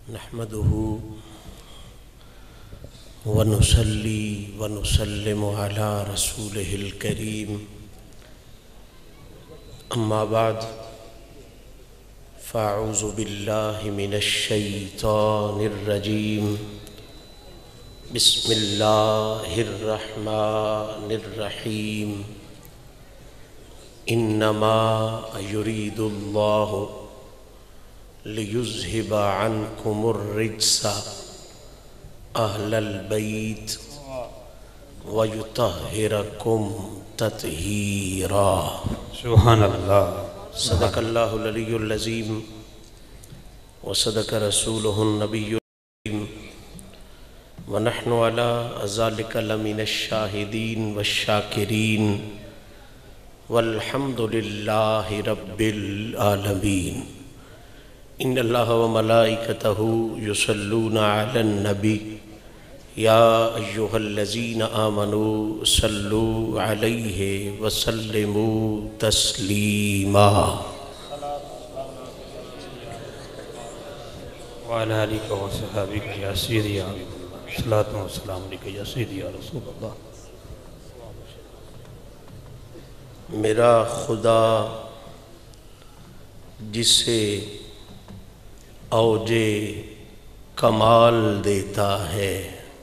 نحمده ونصلي ونسلم على رسوله الكريم أما بعد فأعوذ بالله من الشيطان الرجيم بسم الله الرحمن الرحيم إنما يريد الله ليذهب عنكم الرجس أهل البيت ويطهركم تطهيرا سبحان الله. صدق الله العلي العظيم وصدق رسوله النبي الكريم ونحن على ذلك لمن الشاهدين والشاكرين والحمد لله رب العالمين. إن الله وملائكته يصلون على النبي يا أيها الذين آمنوا صلوا عليه وسلموا تسليما. وعلى آلك وصحابك يا سيدي يا حبيب الله. صلاة والسلام عليك يا سيدي يا رسول اللہ. میرا خدا جسے اوج کمال دیتا ہے.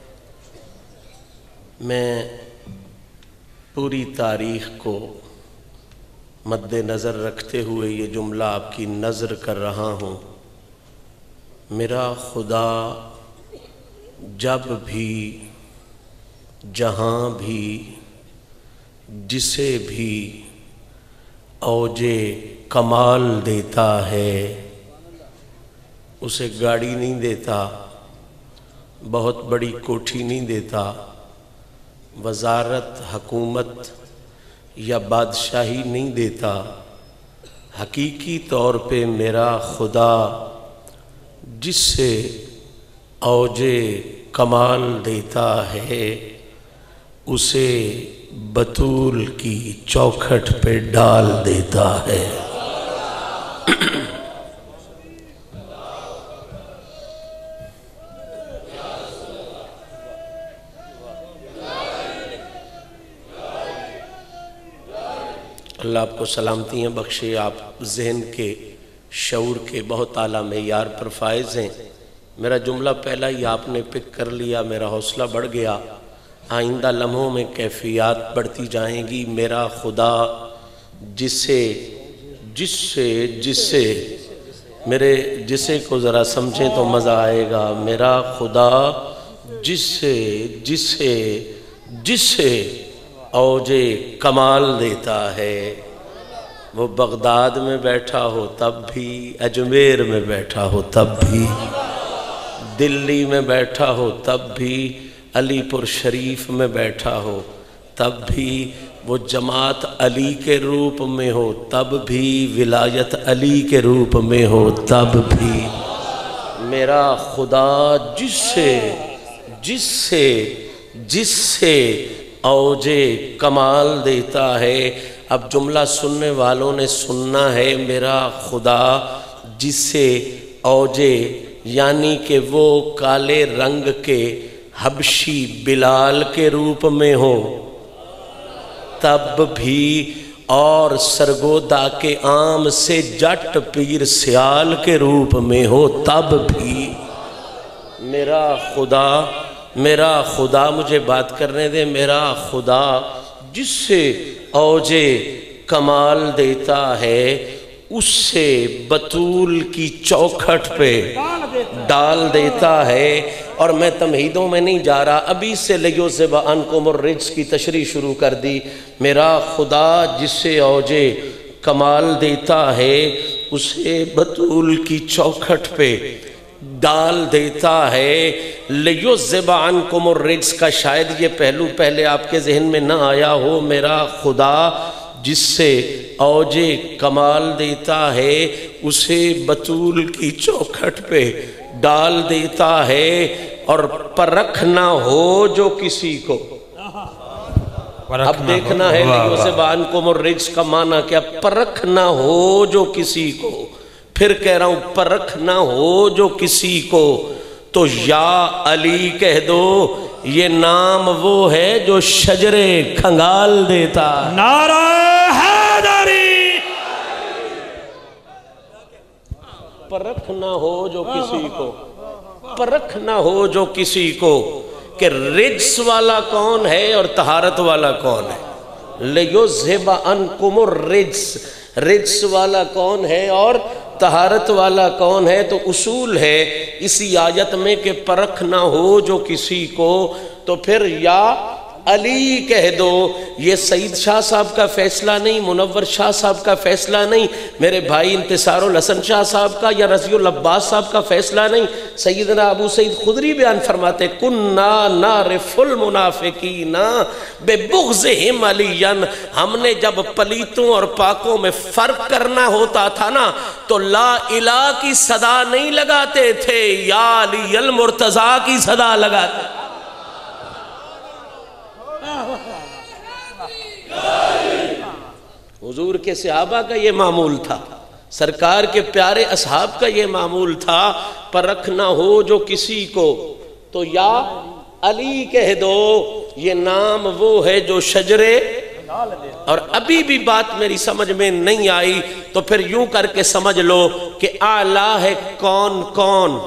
میں پوری تاریخ کو مد نظر رکھتے ہوئے یہ جملہ آپ کی نظر کر رہا ہوں. میرا خدا جب بھی جہاں بھی جسے بھی اوج کمال دیتا ہے اسے گاڑی نہیں دیتا، بہت بڑی کوٹھی نہیں دیتا، وزارت حکومت یا بادشاہی نہیں دیتا. حقیقی طور پہ میرا خدا جس سے اوج کمال دیتا ہے اسے بطول کی چوکھٹ پہ ڈال دیتا ہے. اللہ آپ کو سلامتیاں بخشے. آپ ذہن کے شعور کے بہت اعلیٰ معیار پر فائز ہیں. میرا جملہ پہلا ہی آپ نے پک کر لیا، میرا حوصلہ بڑھ گیا. آئندہ لمحوں میں کیفیات بڑھتی جائیں گی. میرا خدا جسے میرے جسے کو ذرا سمجھیں تو مزہ آئے گا. میرا خدا جسے اوج کمال دیتا ہے، وہ بغداد میں بیٹھا ہو تب بھی، اجمیر میں بیٹھا ہو تب بھی، دلی میں بیٹھا ہو تب بھی، علی پور شریف میں بیٹھا ہو تب بھی، وہ جماعت علی کے روپ میں ہو تب بھی، ولایت علی کے روپ میں ہو تب بھی. میرا خدا جس سے اوج کمال دیتا ہے. اب جملہ سننے والوں نے سننا ہے. میرا خدا جس سے اوج یعنی کہ وہ کالے رنگ کے حبشی بلال کے روپ میں ہو تب بھی، اور سرگودا کے عام سے جٹ پیر سیال کے روپ میں ہو تب بھی. میرا خدا مجھے بات کرنے دے. میرا خدا جس سے اوج کمال دیتا ہے اس سے بطول کی چوکھٹ پہ ڈال دیتا ہے. اور میں تمہیدوں میں نہیں جا رہا، ابھی سے لیذھب عنکم الرجس کی تشریح شروع کر دی. میرا خدا جس سے اوج کمال دیتا ہے اسے بطول کی چوکھٹ پہ ڈال دیتا ہے. لیذھب عنکم الرجس کا شاید یہ پہلو پہلے آپ کے ذہن میں نہ آیا ہو. میرا خدا جس سے اوج کمال دیتا ہے اسے بطول کی چوکھٹ پہ ڈال دیتا ہے. اور پرکھ نہ ہو جو کسی کو، اب دیکھنا ہے لیذھب عنکم الرجس کا معنی کیا. پرکھ نہ ہو جو کسی کو پھر کہہ رہا ہوں پرکھ نہ ہو جو کسی کو تو یا علی کہہ دو، یہ نام وہ ہے جو شجرے کھنگال دیتا۔ نعرہ حیدری۔ پرکھ نہ ہو جو کسی کو، پرکھ نہ ہو جو کسی کو کہ رجس والا کون ہے اور طہارت والا کون ہے۔ لِيُذْهِبَ عَنْكُمُ الرِّجْسَ، رجس والا کون ہے اور طہارت والا کون ہے۔ تو اصول ہے اسی آیت میں کہ پرکھ نہ ہو جو کسی کو تو پھر یا علی کہہ دو۔ یہ سعید شاہ صاحب کا فیصلہ نہیں، منور شاہ صاحب کا فیصلہ نہیں، میرے بھائی انتصار الحسن شاہ صاحب کا یا رضی العباس صاحب کا فیصلہ نہیں۔ سیدنا ابو سعید خدری بیان فرماتے کُنَّا نَعْرِفُ الْمُنَافِقِينَ بِبُغْضِهِمْ عَلِيًّا، ہم نے جب پلیتوں اور پاکوں میں فرق کرنا ہوتا تھا نا تو لا الہ کی صدا نہیں لگاتے تھے، یا علی المرتضیٰ کی صدا لگاتے تھے۔ حضور کے صحابہ کا یہ معمول تھا، سرکار کے پیارے اصحاب کا یہ معمول تھا، پرکھ نہ ہو جو کسی کو تو یا علی کہہ دو، یہ نام وہ ہے جو شجرے۔ اور ابھی بھی بات میری سمجھ میں نہیں آئی تو پھر یوں کر کے سمجھ لو کہ اعلیٰ ہے کون کون۔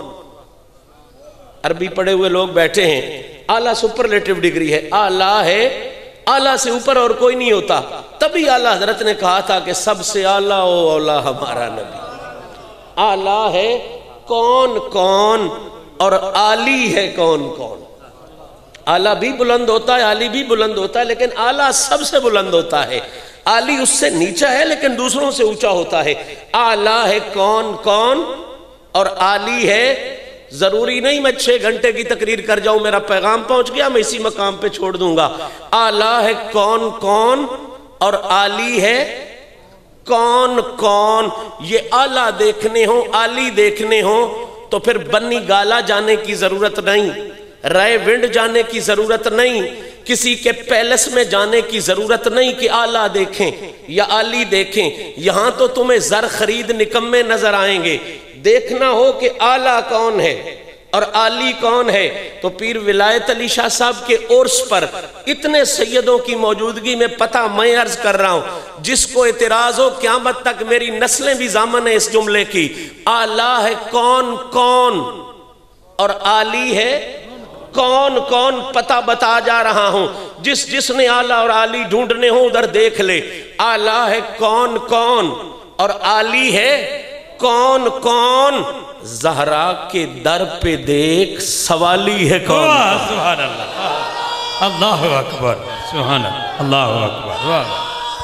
عربی پڑھے ہوئے لوگ بیٹھے ہیں، اعلیٰ سپرلیٹو ڈگری ہے، اعلیٰ ہے، اعلیٰ سے اوپر اور کوئی نہیں ہوتا۔ تبھی اعلیٰ حضرت نے کہا تھا کہ سب سے اعلیٰ او اولا ہمارا نبی۔ اعلیٰ ہے کون کون اور عالی ہے کون کون۔ اعلیٰ بھی بلند ہوتا ہے، عالی بھی بلند ہوتا ہے، لیکن اعلیٰ سب سے بلند ہوتا ہے، عالی اس سے نیچا ہے لیکن دوسروں سے اونچا ہوتا ہے۔ اعلیٰ ہے کون کون اور عالی ہے، ضروری نہیں میں 6 گھنٹے کی تقریر کر جاؤں، میرا پیغام پہنچ گیا میں اسی مقام پہ چھوڑ دوں گا۔ اعلیٰ ہے کون کون اور عالی ہے کون کون۔ یہ اعلیٰ دیکھنے ہوں، عالی دیکھنے ہوں تو پھر بنی گالا جانے کی ضرورت نہیں، رائے ونڈ جانے کی ضرورت نہیں، کسی کے پیلس میں جانے کی ضرورت نہیں کہ اعلیٰ دیکھیں یا عالی دیکھیں۔ یہاں تو تمہیں زر خرید نکمے نظر آئیں گے، دیکھنا ہو کہ اعلیٰ کون ہے اور عالی کون ہے تو پیر ولایت علی شاہ صاحب کے عرس پر اتنے سیدوں کی موجودگی میں پتہ میں عرض کر رہا ہوں، جس کو اعتراض ہو قیامت تک میری نسلیں بھی ضامن ہیں اس جملے کی، اعلیٰ ہے کون کون اور عالی ہے کون کون، پتہ بتا جا رہا ہوں۔ جس نے اعلیٰ اور عالی ڈھونڈنے ہوں ادھر دیکھ لے، اعلیٰ ہے کون کون اور عالی ہے کون کون۔ زہرا کے در پہ دیکھ سوالی ہے کون۔ سبحان اللہ، اللہ اکبر، سبحان اللہ، اللہ اکبر، واہ۔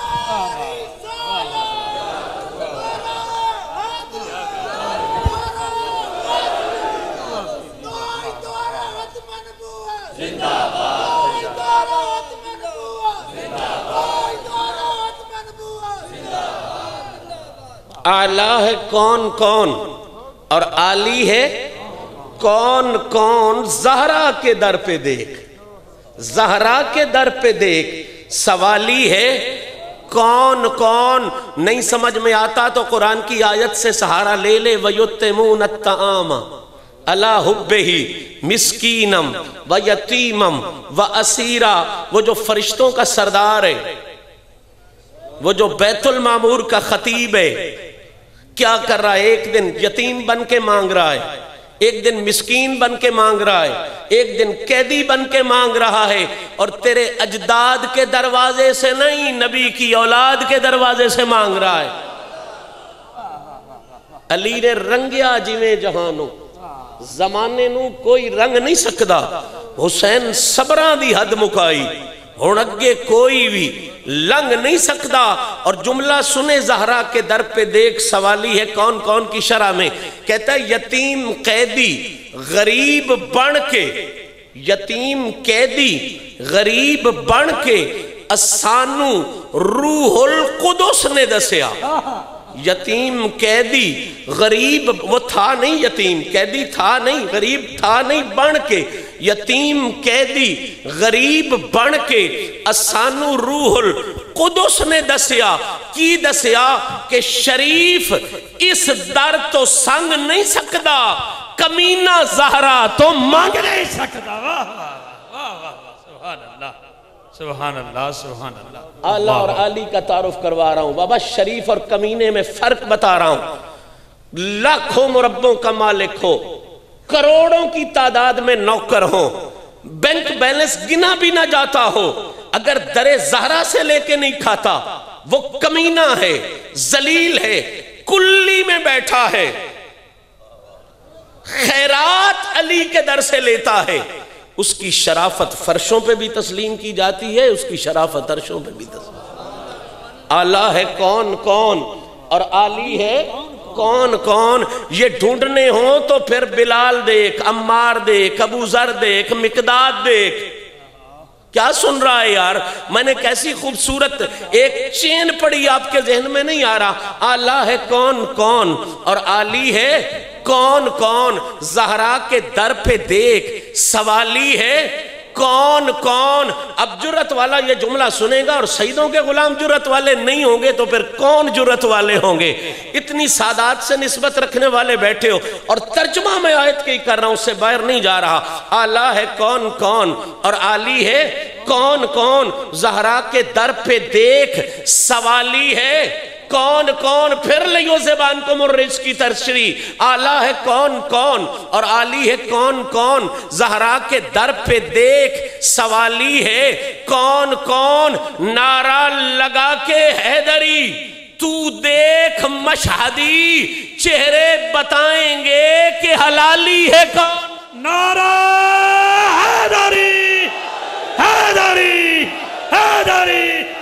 اعلیٰ ہے کون کون اور عالی ہے کون کون۔ زہرا کے در پہ دیکھ، زہرا کے در پہ دیکھ سوالی ہے کون کون۔ نہیں سمجھ میں آتا تو قرآن کی آیت سے سہارا لے لے، وَيُطْعِمُونَ الطَّعَامَ عَلَىٰ حُبِّهِ مِسْكِينًا وَيَتِيمًا وَأَسِيرًا۔ وہ جو فرشتوں کا سردار ہے، وہ جو بیت المعمور کا خطیب ہے، کیا کر رہا ہے؟ ایک دن یتیم بن کے مانگ رہا ہے، ایک دن مسکین بن کے مانگ رہا ہے، ایک دن قیدی بن کے مانگ رہا ہے، اور تیرے اجداد کے دروازے سے نہیں، نبی کی اولاد کے دروازے سے مانگ رہا ہے۔ علی نے رنگیا جویں جہانوں، زمانے نو کوئی رنگ نہیں سکدا، حسین صبراں دی حد مکائی، ہن اگے کوئی بھی لنگ نہیں سکتا۔ اور جملہ سنے زہرا کے در پہ دیکھ سوالی ہے کون کون کی شرح میں، کہتا ہے یتیم قیدی غریب بن کے، یتیم قیدی غریب بن کے اسانو روح القدس نے دسیا۔ یتیم قیدی غریب، وہ تھا نہیں یتیم، قیدی تھا نہیں، غریب تھا نہیں، بن کے یتیم قیدی غریب بن کے اسانو روح القدس نے دسیا کی دسیا کہ شریف اس در تو سنگ نہیں سکدا، کمینہ زہرا تو مانگ نہیں سکدا۔ سبحان اللہ سبحان اللہ سبحان اللہ۔ اعلیٰ اور عالی کا تعارف کروا رہا ہوں بابا، شریف اور کمینے میں فرق بتا رہا ہوں۔ لاکھوں مربوں کا مالک ہو، کروڑوں کی تعداد میں نوکر ہو، بینک بیلنس گنا بھی نہ جاتا ہو، اگر در زہرا سے لے کے نہیں کھاتا وہ کمینہ ہے، ذلیل ہے، کلی میں بیٹھا ہے، خیرات علی کے در سے لیتا ہے، اس کی شرافت فرشوں پہ بھی تسلیم کی جاتی ہے، اس کی شرافت عرشوں پہ بھی تسلیم۔ اعلیٰ ہے کون کون اور عالی ہے کون کون، یہ ڈھونڈنے ہوں تو پھر بلال دیکھ، عمار دیکھ، ابو ذر دیکھ، مقداد دیکھ۔ کیا سن رہا ہے یار؟ میں نے کیسی خوبصورت ایک چین پڑی آپ کے ذہن میں نہیں آ رہا؟ اعلیٰ ہے کون کون اور عالی ہے کون کون، زہرا کے در پہ دیکھ، سوالی ہے کون کون۔ اب جرت والا یہ جملہ سنے گا اور سیدوں کے غلام جرت والے نہیں ہوں گے تو پھر کون جرت والے ہوں گے؟ اتنی سادات سے نسبت رکھنے والے بیٹھے ہو، اور ترجمہ میں آیت کے ہی کر رہا ہوں، اس سے باہر نہیں جا رہا۔ اعلیٰ ہے کون کون اور عالی ہے کون کون، زہرا کے در پہ دیکھ، سوالی ہے کون کون۔ پھر لیو زبان کو مرج کی تشریح، اعلیٰ ہے کون کون اور عالی ہے کون کون، زہرا کے در پہ دیکھ، سوالی ہے کون کون۔ نعرہ لگا کے حیدری تو دیکھ مشہدی، چہرے بتائیں گے کہ حلالی ہے کون۔ نعرہ حیدری حیدری حیدری۔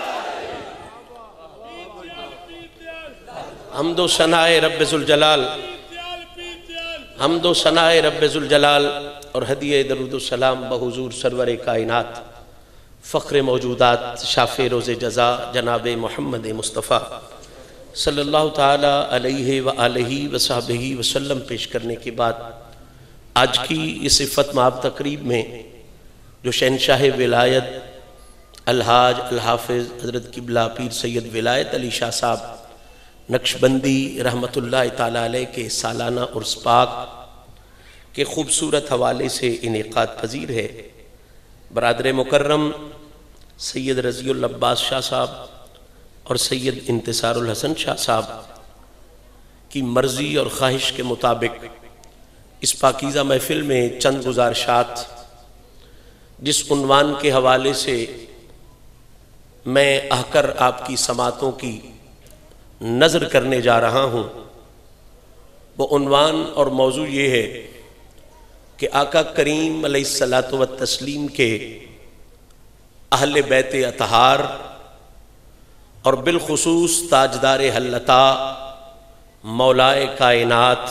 حمد و ثناء رب ذوالجلال، حمد و ثناء رب ذوالجلال اور ہدیہ درود و سلام بحضور سرور کائنات، فخر موجودات، شافع روز جزا جناب محمد مصطفیٰ صلی اللہ تعالی علیہ وآلہ وصحبہ وسلم پیش کرنے کے بعد، آج کی اس عفت مآب تقریب میں جو شہنشاہ ولایت الحاج الحافظ حضرت قبلہ پیر سید ولایت علی شاہ صاحب نقشبندی رحمت اللہ تعالیٰ علیہ کے سالانہ عرس پاک کے خوبصورت حوالے سے انعقاد پذیر ہے۔ برادر مکرم سید رضی العباس شاہ صاحب اور سید انتصار الحسن شاہ صاحب کی مرضی اور خواہش کے مطابق اس پاکیزہ محفل میں چند گزارشات جس عنوان کے حوالے سے میں آ کر آپ کی سماعتوں کی نظر کرنے جا رہا ہوں، وہ عنوان اور موضوع یہ ہے کہ آقا کریم علیہ الصلاۃ والتسلیم کے اہل بیت اطہار اور بالخصوص تاجدار حلتا مولائے کائنات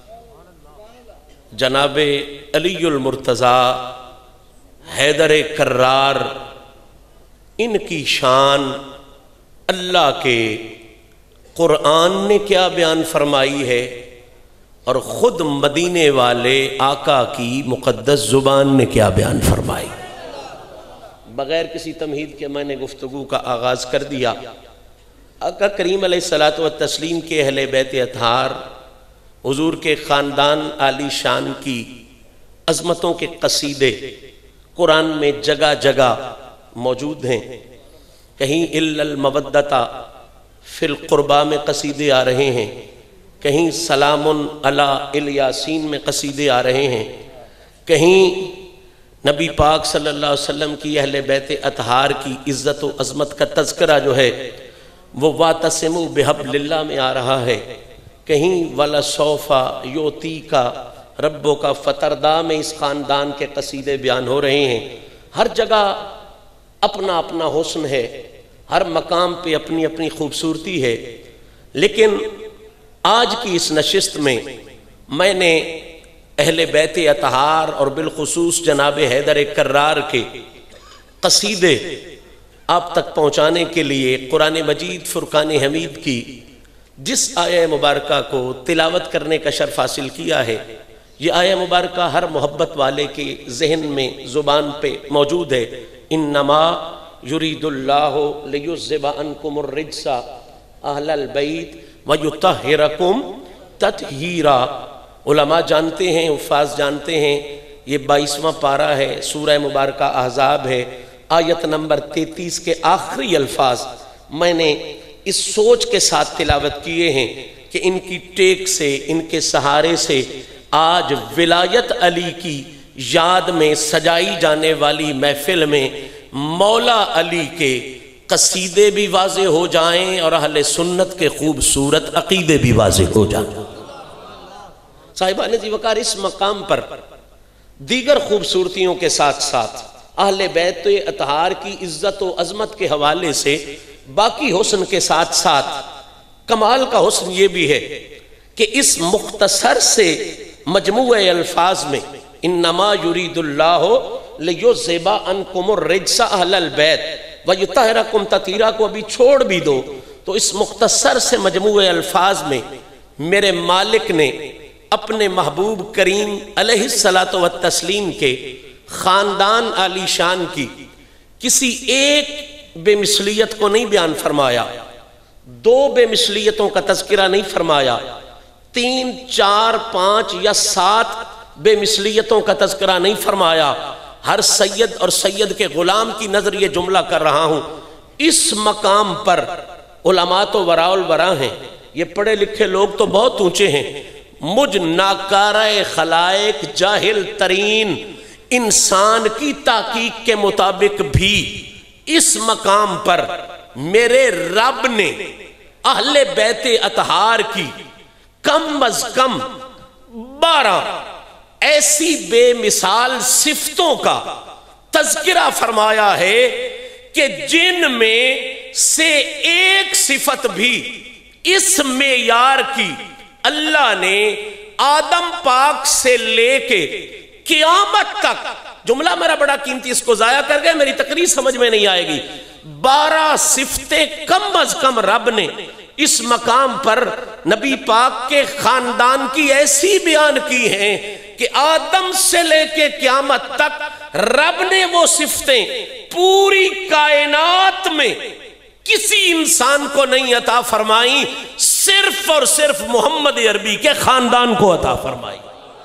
جناب علی المرتضیٰ حیدر کرار، ان کی شان اللہ کے قرآن نے کیا بیان فرمائی ہے اور خود مدینے والے آقا کی مقدس زبان نے کیا بیان فرمائی۔ بغیر کسی تمہید کے میں نے گفتگو کا آغاز کر دیا۔ آقا کریم علیہ الصلاۃ والتسلیم کے اہل بیت اطہار، حضور کے خاندان عالی شان کی عظمتوں کے قصیدے قرآن میں جگہ جگہ موجود ہیں۔ کہیں الا المودۃ فی القربہ میں قصیدے آ رہے ہیں، کہیں سلام علی الیاسین میں قصیدے آ رہے ہیں، کہیں نبی پاک صلی اللہ علیہ وسلم کی اہل بیت اطہار کی عزت و عظمت کا تذکرہ جو ہے وہ وَاعْتَصِمُوا بِحَبْلِ اللَّهِ میں آ رہا ہے، کہیں وَلَسَوْفَ يُعْطِيكَ رَبُّكَ فَتَرْضَىٰ میں اس خاندان کے قصیدے بیان ہو رہے ہیں۔ ہر جگہ اپنا اپنا حسن ہے، ہر مقام پہ اپنی اپنی خوبصورتی ہے، لیکن آج کی اس نشست میں میں نے اہل بیت اطہار اور بالخصوص جناب حیدر کرار کے قصیدے آپ تک پہنچانے کے لیے قرآن مجید فرقان حمید کی جس آیہ مبارکہ کو تلاوت کرنے کا شرف حاصل کیا ہے، یہ آیہ مبارکہ ہر محبت والے کے ذہن میں زبان پہ موجود ہے۔ انما یرید اللہ لیذہب عنکم الرجس اہل البیت ویطہرکم تطہیرا۔ علماء جانتے ہیں، حفاظ جانتے ہیں، یہ 22واں پارہ ہے، سورہ مبارکہ احزاب ہے، آیت نمبر 33 کے آخری الفاظ میں نے اس سوچ کے ساتھ تلاوت کیے ہیں کہ ان کی ٹیک سے، ان کے سہارے سے آج ولایت علی کی یاد میں سجائی جانے والی محفل میں مولا علی کے قصیدے بھی واضح ہو جائیں اور اہل سنت کے خوبصورت عقیدے بھی واضح ہو جائیں۔ صاحبان ذی وقار، اس مقام پر دیگر خوبصورتیوں کے ساتھ ساتھ اہل بیت اطہار کی عزت و عظمت کے حوالے سے باقی حسن کے ساتھ ساتھ کمال کا حسن یہ بھی ہے کہ اس مختصر سے مجموعہ الفاظ میں انما یرید اللہ لیذہب عنکم الرجس اہل البیت ویطہرکم تطہیرا کو ابھی چھوڑ بھی دو تو اس مختصر سے مجموعہ الفاظ میں میرے مالک نے اپنے محبوب کریم علیہ الصلاۃ والتسلیم کے خاندان عالی شان کی کسی ایک بے مثلیت کو نہیں بیان فرمایا، دو بے مثلیتوں کا تذکرہ نہیں فرمایا، 3، 4، 5 یا 7 بے مثلیتوں کا تذکرہ نہیں فرمایا، ہر سید اور سید کے غلام کی نظر یہ جملہ کر رہا ہوں۔ اس مقام پر علماء تو وراء الورا ہیں، یہ پڑھے لکھے لوگ تو بہت اونچے ہیں، مجھ ناکارہ خلائق جاہل ترین انسان کی تحقیق کے مطابق بھی اس مقام پر میرے رب نے اہل بیت اطہار کی کم از کم 12 ایسی بے مثال صفتوں کا تذکرہ فرمایا ہے کہ جن میں سے ایک صفت بھی اس معیار کی اللہ نے آدم پاک سے لے کے قیامت تک، جملہ میرا بڑا قیمتی، اس کو ضائع کر گئے، میری تقریر سمجھ میں نہیں آئے گی، 12 صفتیں کم از کم رب نے اس مقام پر نبی پاک کے خاندان کی ایسی بیان کی ہیں کہ آدم سے لے کے قیامت تک رب نے وہ صفتیں پوری کائنات میں کسی انسان کو نہیں عطا فرمائی، صرف اور صرف محمد عربی کے خاندان کو عطا فرمائی۔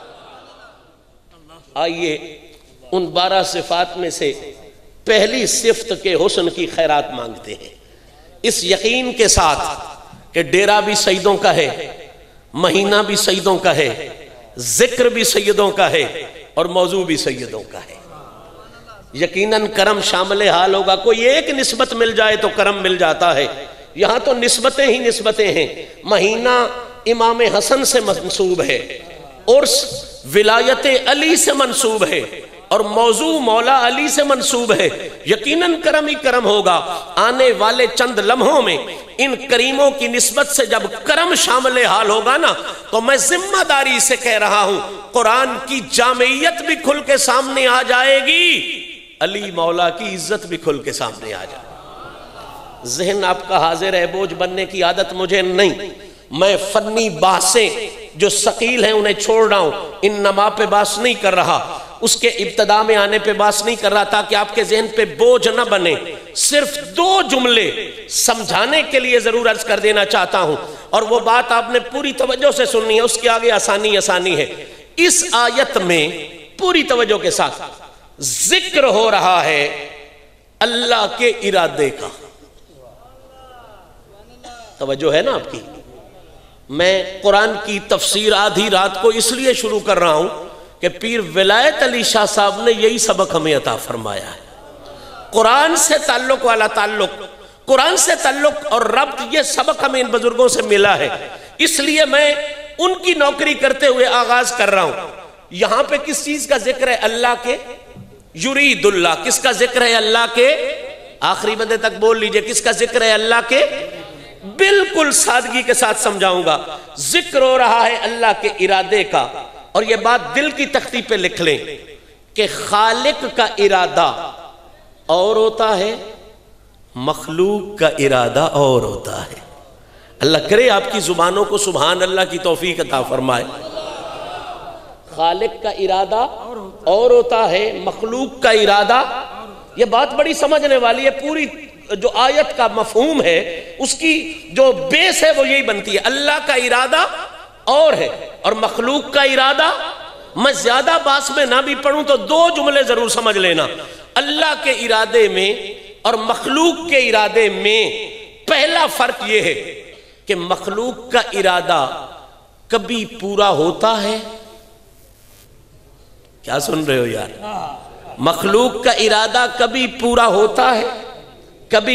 آئیے ان 12 صفات میں سے پہلی صفت کے حسن کی خیرات مانگتے ہیں، اس یقین کے ساتھ کہ ڈیرہ بھی سیدوں کا ہے، مہینہ بھی سیدوں کا ہے، ذکر بھی سیدوں کا ہے اور موضوع بھی سیدوں کا ہے۔ یقیناً کرم شامل حال ہوگا، کوئی ایک نسبت مل جائے تو کرم مل جاتا ہے، یہاں تو نسبتیں ہی نسبتیں ہیں۔ مہینہ امام حسن سے منسوب ہے، عرس ولایت علی سے منسوب ہے اور موضوع مولا علی سے منسوب ہے، یقیناً کرم ہی کرم ہوگا۔ آنے والے چند لمحوں میں ان کریموں کی نسبت سے جب کرم شامل حال ہوگا نا تو میں ذمہ داری سے کہہ رہا ہوں قرآن کی جامعیت بھی کھل کے سامنے آ جائے گی، علی مولا کی عزت بھی کھل کے سامنے آ جائے گی۔ ذہن آپ کا حاضر ہے، بوجھ بننے کی عادت مجھے نہیں، میں فنی بحثیں جو ثقیل ہیں انہیں چھوڑ رہا ہوں، ان نما پہ بحث نہیں کر رہا، اس کے ابتدا میں آنے پہ بحث نہیں کر رہا تاکہ آپ کے ذہن پہ بوجھ نہ بنے۔ صرف 2 جملے سمجھانے کے لیے ضرور عرض کر دینا چاہتا ہوں اور وہ بات آپ نے پوری توجہ سے سننی ہے، اس کے آگے آسانی ہے۔ اس آیت میں پوری توجہ کے ساتھ ذکر ہو رہا ہے اللہ کے ارادے کا، توجہ ہے نا آپ کی؟ میں قرآن کی تفسیر آدھی رات کو اس لیے شروع کر رہا ہوں کہ پیر ولایت علی شاہ صاحب نے یہی سبق ہمیں عطا فرمایا ہے۔ قرآن سے تعلق والا تعلق، قرآن سے تعلق اور ربط، یہ سبق ہمیں ان بزرگوں سے ملا ہے، اس لیے میں ان کی نوکری کرتے ہوئے آغاز کر رہا ہوں۔ یہاں پہ کس چیز کا ذکر ہے؟ اللہ کے یرید اللہ۔ کس کا ذکر ہے؟ اللہ کے۔ آخری بندے تک بول لیجئے، کس کا ذکر ہے؟ اللہ کے۔ بالکل سادگی کے ساتھ سمجھاؤں گا، ذکر ہو رہا ہے اللہ کے ارادے کا، اور یہ بات دل کی تختی پہ لکھ لیں کہ خالق کا ارادہ اور ہوتا ہے، مخلوق کا ارادہ اور ہوتا ہے۔ اللہ کرے آپ کی زبانوں کو سبحان اللہ کی توفیق عطا فرمائے۔ خالق کا ارادہ اور ہوتا ہے، مخلوق کا ارادہ. یہ بات بڑی سمجھنے والی ہے. پوری جو آیت کا مفہوم ہے اس کی جو بیس ہے وہ یہی بنتی ہے. اللہ کا ارادہ اور ہے اور مخلوق کا ارادہ. میں زیادہ باس میں نہ بھی پڑھوں تو دو جملے ضرور سمجھ لینا. اللہ کے ارادے میں اور مخلوق کے ارادے میں پہلا فرق یہ ہے کہ مخلوق کا ارادہ کبھی پورا ہوتا ہے. کیا سن رہے ہو یار؟ مخلوق کا ارادہ کبھی پورا ہوتا ہے، کبھی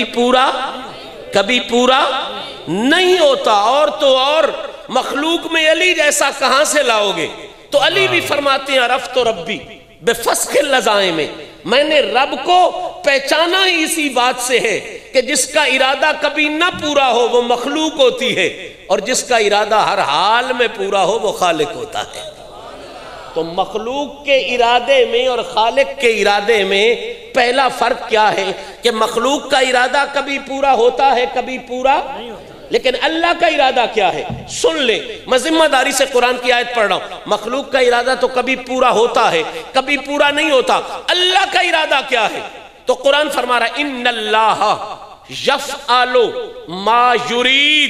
پورا نہیں ہوتا. اور تو اور مخلوق میں علی جیسا کہاں سے لاؤ گے؟ تو علی بھی فرماتے ہیں عرفت ربی بفسخ اللذائم میں، میں نے رب کو پہچانا ہی اسی بات سے ہے کہ جس کا ارادہ کبھی نہ پورا ہو وہ مخلوق ہوتی ہے، اور جس کا ارادہ ہر حال میں پورا ہو وہ خالق ہوتا ہے. تو مخلوق کے ارادے میں اور خالق کے ارادے میں پہلا فرق کیا ہے کہ مخلوق کا ارادہ کبھی پورا ہوتا ہے، کبھی پورا. لیکن اللہ کا ارادہ کیا ہے؟ سن لیں، میں ذمہ داری سے قرآن کی آیت پڑھ رہا ہوں. مخلوق کا ارادہ تو کبھی پورا ہوتا ہے، کبھی پورا نہیں ہوتا. اللہ کا ارادہ کیا ہے؟ تو قرآن فرما رہا ہے ان اللہ یفعل ما یرید.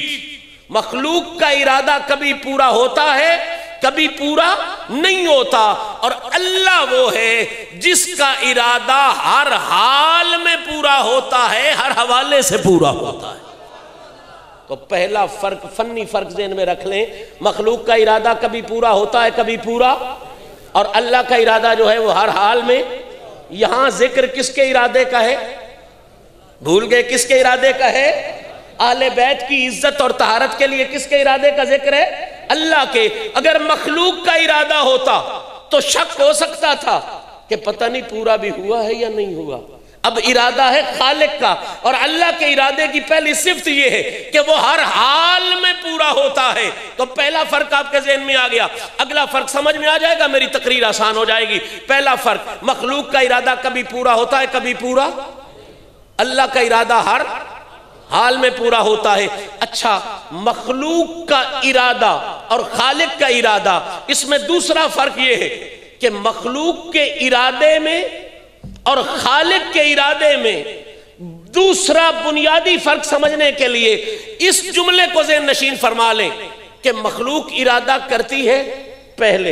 مخلوق کا ارادہ کبھی پورا ہوتا ہے، کبھی پورا نہیں ہوتا. اور اللہ وہ ہے جس کا ارادہ ہر حال میں پورا ہوتا ہے، ہر حوالے سے پورا ہوتا ہے. تو پہلا فرق، فنی فرق ذہن میں رکھ لیں. مخلوق کا ارادہ کبھی پورا ہوتا ہے، کبھی پورا، اور اللہ کا ارادہ جو ہے وہ ہر حال میں. یہاں ذکر کس کے ارادے کا ہے؟ بھول گئے کس کے ارادے کا ہے؟ اہل بیت کی عزت اور طہارت کے لیے کس کے ارادے کا ذکر ہے؟ اللہ کے. اگر مخلوق کا ارادہ ہوتا تو شک ہو سکتا تھا کہ پتہ نہیں پورا بھی ہوا ہے یا نہیں ہوا. اب ارادہ ہے خالق کا، اور اللہ کے ارادے کی پہلی صفت یہ ہے کہ وہ ہر حال میں پورا ہوتا ہے. تو پہلا فرق آپ کے ذہن میں آ گیا. اگلا فرق سمجھ میں آ جائے گا، میری تقریر آسان ہو جائے گی. پہلا فرق، مخلوق کا ارادہ کبھی پورا ہوتا ہے، کبھی پورا. اللہ کا ارادہ ہر حال میں پورا ہوتا ہے. اچھا، مخلوق کا ارادہ اور خالق کا ارادہ، اس میں دوسرا فرق یہ ہے کہ مخلوق کے ارادے میں اور خالق کے ارادے میں دوسرا بنیادی فرق سمجھنے کے لیے اس جملے کو ذہن نشین فرما لیں کہ مخلوق ارادہ کرتی ہے پہلے،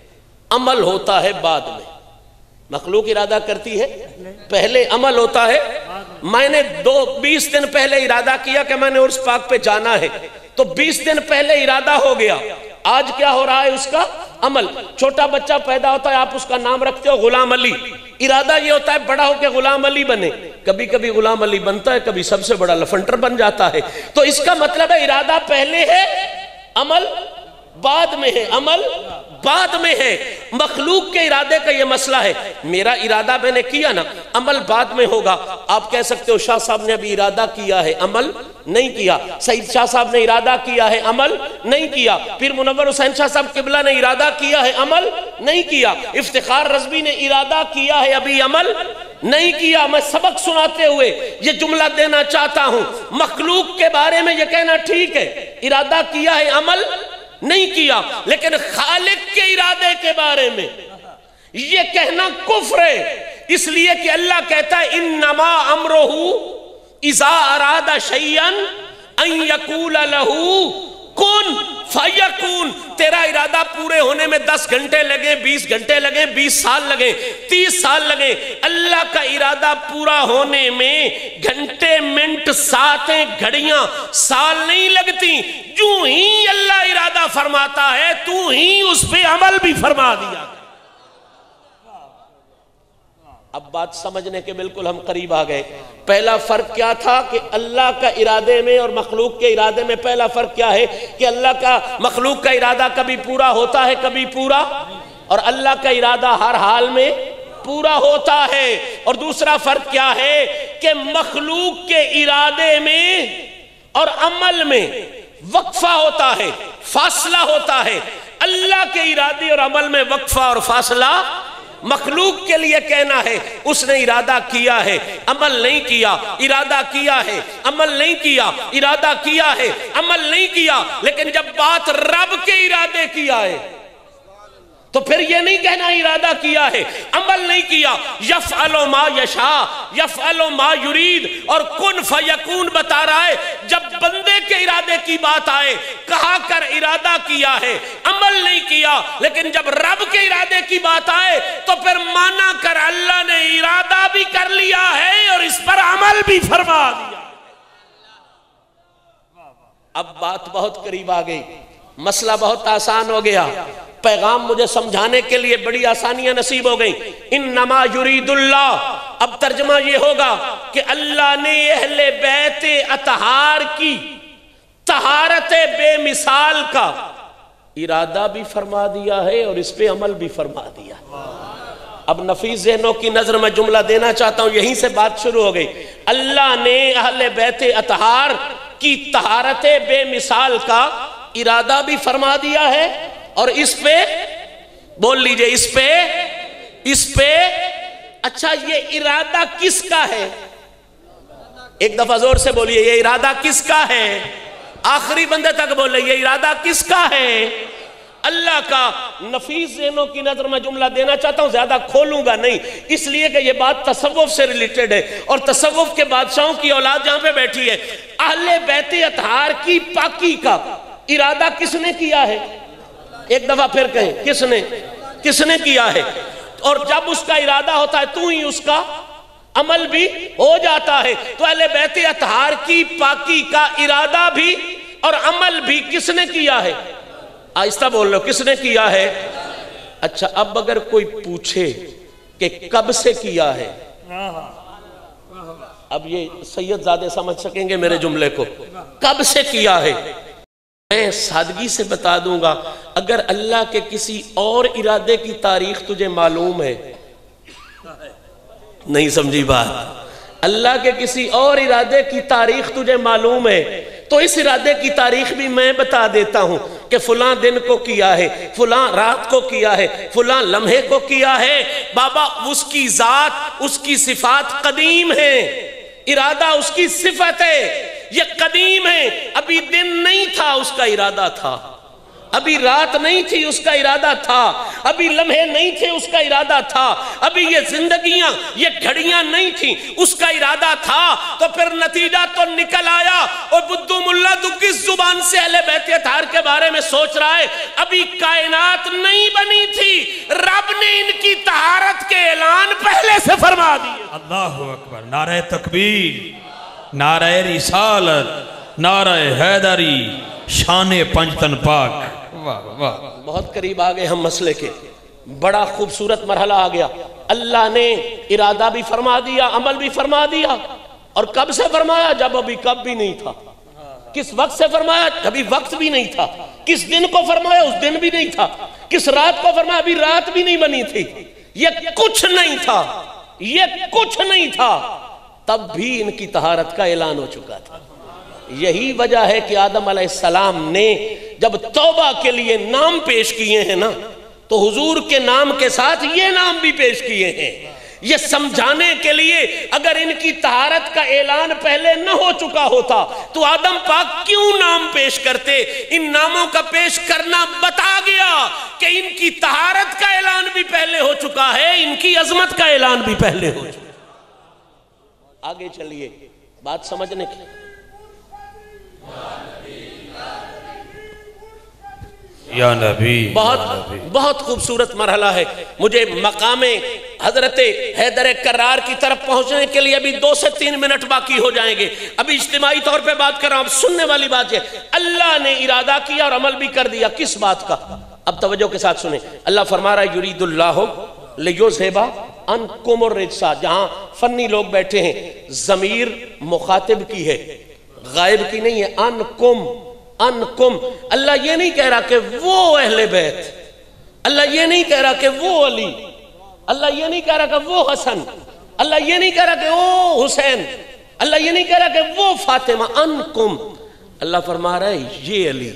عمل ہوتا ہے بعد میں. مخلوق ارادہ کرتی ہے پہلے، عمل ہوتا ہے. میں نے 20 دن پہلے ارادہ کیا کہ میں نے عرس پاک پہ جانا ہے، تو 20 دن پہلے ارادہ ہو گیا. آج کیا ہو رہا ہے؟ اس کا عمل. چھوٹا بچہ پیدا ہوتا ہے، آپ اس کا نام رکھتے ہو غلام علی. ارادہ یہ ہوتا ہے بڑا ہو کے غلام علی بنے. کبھی کبھی غلام علی بنتا ہے، کبھی سب سے بڑا لفنٹر بن جاتا ہے. تو اس کا مطلب ہے ارادہ پہلے ہے، عمل بعد میں ہے. عمل بعد میں ہے. مخلوق کے ارادے کا یہ مسئلہ ہے. میرا ارادہ میں نے کیا نا، عمل بعد میں ہوگا. آپ کہہ سکتے ہو شاہ صاحب نے ابھی ارادہ کیا ہے، عمل نہیں کیا. سعید شاہ صاحب نے ارادہ کیا ہے، عمل نہیں کیا. پھر منور حسین شاہ صاحب قبلہ نے ارادہ کیا ہے، عمل نہیں کیا. افتخار رضوی نے ارادہ کیا ہے، ابھی عمل نہیں کیا. میں سبق سناتے ہوئے یہ جملہ دینا چاہتا ہوں، مخلوق کے بارے میں یہ کہنا ٹھیک ہے ارادہ کیا ہے، عمل نہیں کیا. لیکن خالق کے ارادے کے بارے میں یہ کہنا کفر ہے، اس لیے کہ اللہ کہتا ہے انما امرہ اذا اراد شیئا ان یقول لہ کن فیکون. تیرا ارادہ پورے ہونے میں 10 گھنٹے لگے، 20 گھنٹے لگے، 20 سال لگے، 30 سال لگے. اللہ کا ارادہ پورا ہونے میں گھنٹے، منٹ، ساعتیں، گھڑیاں، سال نہیں لگتی. جو ہی اللہ ارادہ فرماتا ہے تو ہی اس پہ عمل بھی فرما دیا. اب بات سمجھنے کے بالکل ہم قریب آ گئے. پہلا فرق کیا تھا کہ اللہ کا ارادے میں اور مخلوق کے ارادے میں پہلا فرق کیا ہے کہ اللہ کا، مخلوق کا ارادہ کبھی پورا ہوتا ہے، کبھی پورا، اور اللہ کا ارادہ ہر حال میں پورا ہوتا ہے. اور دوسرا فرق کیا ہے کہ مخلوق کے ارادے میں اور عمل میں وقفہ ہوتا ہے، فاصلہ ہوتا ہے. اللہ کے ارادے اور عمل میں وقفہ اور فاصلہ مخلوق کے لیے کہنا ہے اس نے ارادہ کیا ہے، عمل نہیں کیا. ارادہ کیا ہے، عمل نہیں کیا. ارادہ کیا ہے، عمل نہیں کیا. لیکن جب بات رب کے ارادے کی آئے تو پھر یہ نہیں کہنا ارادہ کیا ہے، عمل نہیں کیا۔ یفعل ما یشاء یفعل ما یرید، اور کن فیکون بتا رہا ہے جب بندے کے ارادے کی بات آئے کہا کر ارادہ کیا ہے، عمل نہیں کیا، لیکن جب رب کے ارادے کی بات آئے تو پھر مانا کر اللہ نے ارادہ بھی کر لیا ہے اور اس پر عمل بھی فرما دیا۔ اب بات بہت قریب آ گئی، مسئلہ بہت آسان ہو گیا، پیغام مجھے سمجھانے کے لیے بڑی آسانیاں نصیب ہو گئیں۔ انما یرید اللہ، اب ترجمہ یہ ہوگا کہ اللہ نے اہل بیت اطہار کی طہارت بے مثال کا ارادہ بھی فرما دیا ہے اور اس پہ عمل بھی فرما دیا۔ اب نفیس ذہنوں کی نظر میں جملہ دینا چاہتا ہوں، یہیں سے بات شروع ہو گئی۔ اللہ نے اہل بیت اطہار کی طہارت بے مثال کا ارادہ بھی فرما دیا ہے اور اس پہ بول لیجئے اس پہ اچھا یہ ارادہ کس کا ہے؟ ایک دفعہ زور سے بولیے، یہ ارادہ کس کا ہے؟ آخری بندے تک بولے، یہ ارادہ کس کا ہے؟ اللہ کا۔ نفیس ذہنوں کی نظر میں جملہ دینا چاہتا ہوں، زیادہ کھولوں گا نہیں، اس لیے کہ یہ بات تصوف سے ریلیٹڈ ہے اور تصوف کے بادشاہوں کی اولاد جہاں پہ بیٹھی ہے۔ اہل بیت اطہار کی پاکی کا ارادہ کس نے کیا ہے؟ ایک دفعہ پھر کہیں، کس نے کیا ہے؟ اور جب اس کا ارادہ ہوتا ہے تو ہی اس کا عمل بھی ہو جاتا ہے۔ تو اہل بیت اطہار کی پاکی کا ارادہ بھی اور عمل بھی کس نے کیا ہے؟ آہستہ بول لو، کس نے کیا ہے؟ اچھا اب اگر کوئی پوچھے کہ کب سے کیا ہے، اب یہ سید زادے سمجھ سکیں گے میرے جملے کو، کب سے کیا ہے؟ میں سادگی سے بتا دوں گا، اگر اللہ کے کسی اور ارادے کی تاریخ تجھے معلوم ہے، نہیں سمجھی بات، اللہ کے کسی اور ارادے کی تاریخ تجھے معلوم ہے تو اس ارادے کی تاریخ بھی میں بتا دیتا ہوں کہ فلاں دن کو کیا ہے، فلاں رات کو کیا ہے، فلاں لمحے کو کیا ہے۔ بابا اس کی ذات، اس کی صفات قدیم ہیں، ارادہ اس کی صفت ہے، یہ قدیم ہے۔ ابھی دن نہیں تھا اس کا ارادہ تھا، ابھی رات نہیں تھی اس کا ارادہ تھا، ابھی لمحے نہیں تھے اس کا ارادہ تھا، ابھی یہ زندگیاں، یہ گھڑیاں نہیں تھیں اس کا ارادہ تھا۔ تو پھر نتیجہ تو نکل آیا۔ اور بدو ملا تو کس زبان سے اہل بیت اطہار کے بارے میں سوچ رہا ہے؟ ابھی کائنات نہیں بنی تھی، رب نے ان کی طہارت کے اعلان پہلے سے فرما دیے۔ اللہ اکبر، نعرہ تکبیر، نعرہ رسالت، نعرہ حیدری، شان پنجتن پاک۔ بہت قریب آگئے ہم مسئلے کے، بڑا خوبصورت مرحلہ آ گیا۔ اللہ نے ارادہ بھی فرما دیا، عمل بھی فرما دیا، اور کب سے فرمایا؟ جب ابھی کب بھی نہیں تھا۔ کس وقت سے فرمایا؟ ابھی وقت بھی نہیں تھا۔ کس دن کو فرمایا؟ اس دن بھی نہیں تھا۔ کس رات کو فرمایا؟ ابھی رات بھی نہیں بنی تھی۔ یہ کچھ نہیں تھا، یہ کچھ نہیں تھا، تب بھی ان کی طہارت کا اعلان ہو چکا تھا۔ یہی وجہ ہے کہ آدم علیہ السلام نے جب توبہ کے لیے نام پیش کیے ہیں نا، تو حضور کے نام کے ساتھ یہ نام بھی پیش کیے ہیں، یہ سمجھانے کے لیے اگر ان کی طہارت کا اعلان پہلے نہ ہو چکا ہوتا تو آدم پاک کیوں نام پیش کرتے؟ ان ناموں کا پیش کرنا بتا گیا کہ ان کی طہارت کا اعلان بھی پہلے ہو چکا ہے، ان کی عظمت کا اعلان بھی پہلے ہو چکا ہے۔ آگے چلیے، بات سمجھنے کی۔ یا نبی، بہت خوبصورت مرحلہ ہے۔ مجھے مقام حضرت حیدر کرار کی طرف پہنچنے کے لیے ابھی 2 سے 3 منٹ باقی ہو جائیں گے۔ ابھی اجتماعی طور پہ بات کر رہا ہوں، اب سننے والی بات ہے، اللہ نے ارادہ کیا اور عمل بھی کر دیا۔ کس بات کا؟ اب توجہ کے ساتھ سنیں۔ اللہ فرما رہا ہے یرید اللہ لیذھب عنکم الرجس۔ جہاں فنی لوگ بیٹھے ہیں، ضمیر مخاطب کی ہے، غائب کی نہیں ہے۔ انکم، انکم، اللہ یہ نہیں کہہ رہا کہ وہ اہل بیت، اللہ یہ نہیں کہہ رہا کہ وہ علی، اللہ یہ نہیں کہہ رہا کہ وہ حسن، اللہ یہ نہیں کہہ رہا کہ وہ حسین، اللہ یہ نہیں کہہ رہا کہ وہ فاطمہ۔ انکم، اللہ فرما رہا ہے یہ علی،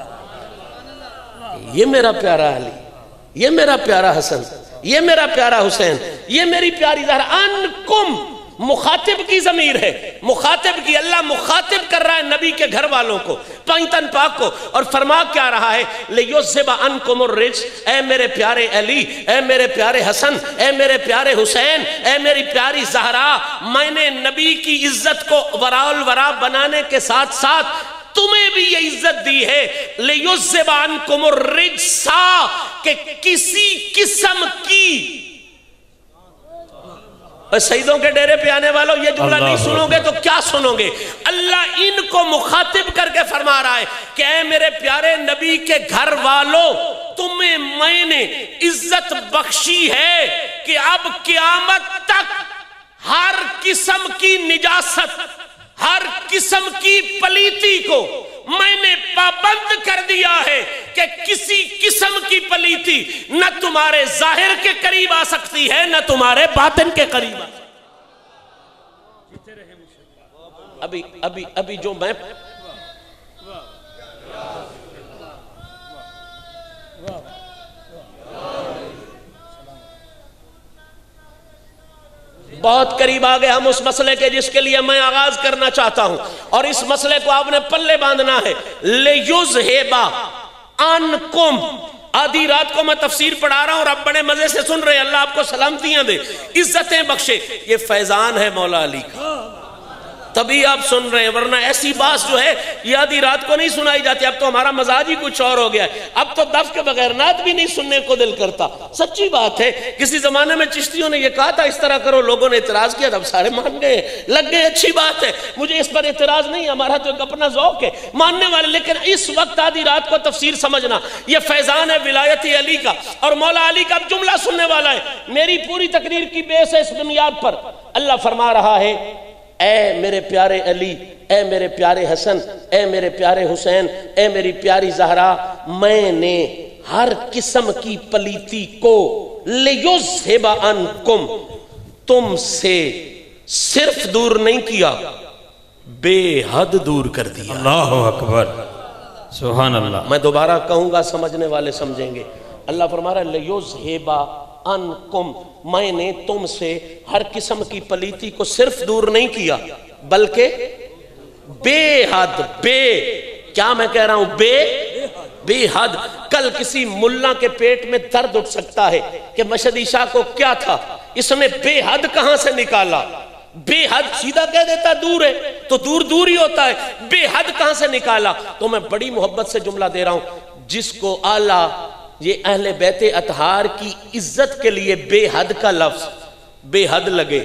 یہ میرا پیارا علی، یہ میرا پیارا حسن، یہ میرا پیارا حسین، یہ میری پیاری زہرا۔ انکم، مخاطب کی ضمیر ہے، مخاطب کی، اللہ مخاطب کر رہا ہے نبی کے گھر والوں کو، پائنتن پاک کو، اور فرما کیا رہا ہے لِيُذْهِبَ عَنْكُمُ الرِّجْسَ، اے میرے پیارے علی، اے میرے پیارے حسن، اے میرے پیارے حسین، اے میری پیاری زہرا، میں نے نبی کی عزت کو وراء بنانے کے ساتھ ساتھ تمہیں بھی یہ عزت دی ہے لِيُذْهِبَ عَنْكُمُ الرِّجْسَ، کہ کسی قسم کی، سیدوں کے ڈیرے پہ آنے والوں یہ جملہ نہیں سنو گے تو کیا سنو گے؟ اللہ ان کو مخاطب کر کے فرما رہا ہے کہ اے میرے پیارے نبی کے گھر والوں، تمہیں میں نے عزت بخشی ہے کہ اب قیامت تک ہر قسم کی نجاست، ہر قسم کی پلیتی کو میں نے پابند کر دیا ہے کہ کسی قسم کی پلیتی نہ تمہارے ظاہر کے قریب آ سکتی ہے، نہ تمہارے باطن کے قریب آ سکتی ہے۔ ابھی جو میں بہت قریب آگئے ہم اس مسئلے کے جس کے لیے میں آغاز کرنا چاہتا ہوں، اور اس مسئلے کو آپ نے پلے باندھنا ہے لِيُذْهِبَ عَنْكُمْ۔ آدھی رات کو میں تفسیر پڑھا رہا ہوں اور آپ بڑے مزے سے سن رہے ہیں، اللہ آپ کو سلامتیاں دے، عزتیں بخشے، یہ فیضان ہے مولا علی کا، تبھی آپ سن رہے ہیں، ورنہ ایسی بات جو ہے یہ آدھی رات کو نہیں سنائی جاتی۔ اب تو ہمارا مزاج ہی کچھ اور ہو گیا ہے، اب تو دف کے بغیر نعت بھی نہیں سننے کو دل کرتا۔ سچی بات ہے، کسی زمانے میں چشتیوں نے یہ کہا تھا اس طرح کرو، لوگوں نے اعتراض کیا، اب سارے مان گئے، لگ گئے، اچھی بات ہے، مجھے اس پر اعتراض نہیں، ہمارا تو ایک اپنا ذوق ہے ماننے والے، لیکن اس وقت آدھی رات کو تفسیر سمجھنا، یہ فیضان ہے ولایت علی کا، اور مولا علی کا اب جملہ سننے والا ہے۔ میری پوری تقریر کی بیس ہے اس بنیاد پر، اللہ فرما رہا ہے اے میرے پیارے علی، اے میرے پیارے حسن، اے میرے پیارے حسین، اے میری پیاری زہرا، میں نے ہر قسم کی پلیتی کو لِيُذْهِبَ عَنْكُمْ، تم سے صرف دور نہیں کیا، بے حد دور کر دیا۔ اللہ اکبر، سبحان اللہ۔ میں دوبارہ کہوں گا، سمجھنے والے سمجھیں گے۔ اللہ فرما رہا ہے لِيُذْهِبَ عَنْكُمْ، میں نے تم سے ہر قسم کی پلیتی کو صرف دور نہیں کیا بلکہ بے حد، کیا میں کہہ رہا ہوں، بے حد۔ کل کسی ملا کے پیٹ میں درد اٹھ سکتا ہے کہ مشہدی شاہ کو کیا تھا، اس نے بے حد کہاں سے نکالا؟ بے حد سیدھا کہہ دیتا دور ہے تو دور ہی ہوتا ہے، بے حد کہاں سے نکالا؟ تو میں بڑی محبت سے جملہ دے رہا ہوں، جس کو اعلیٰ یہ اہل بیت اطہار کی عزت کے لیے بے حد کا لفظ بے حد لگے،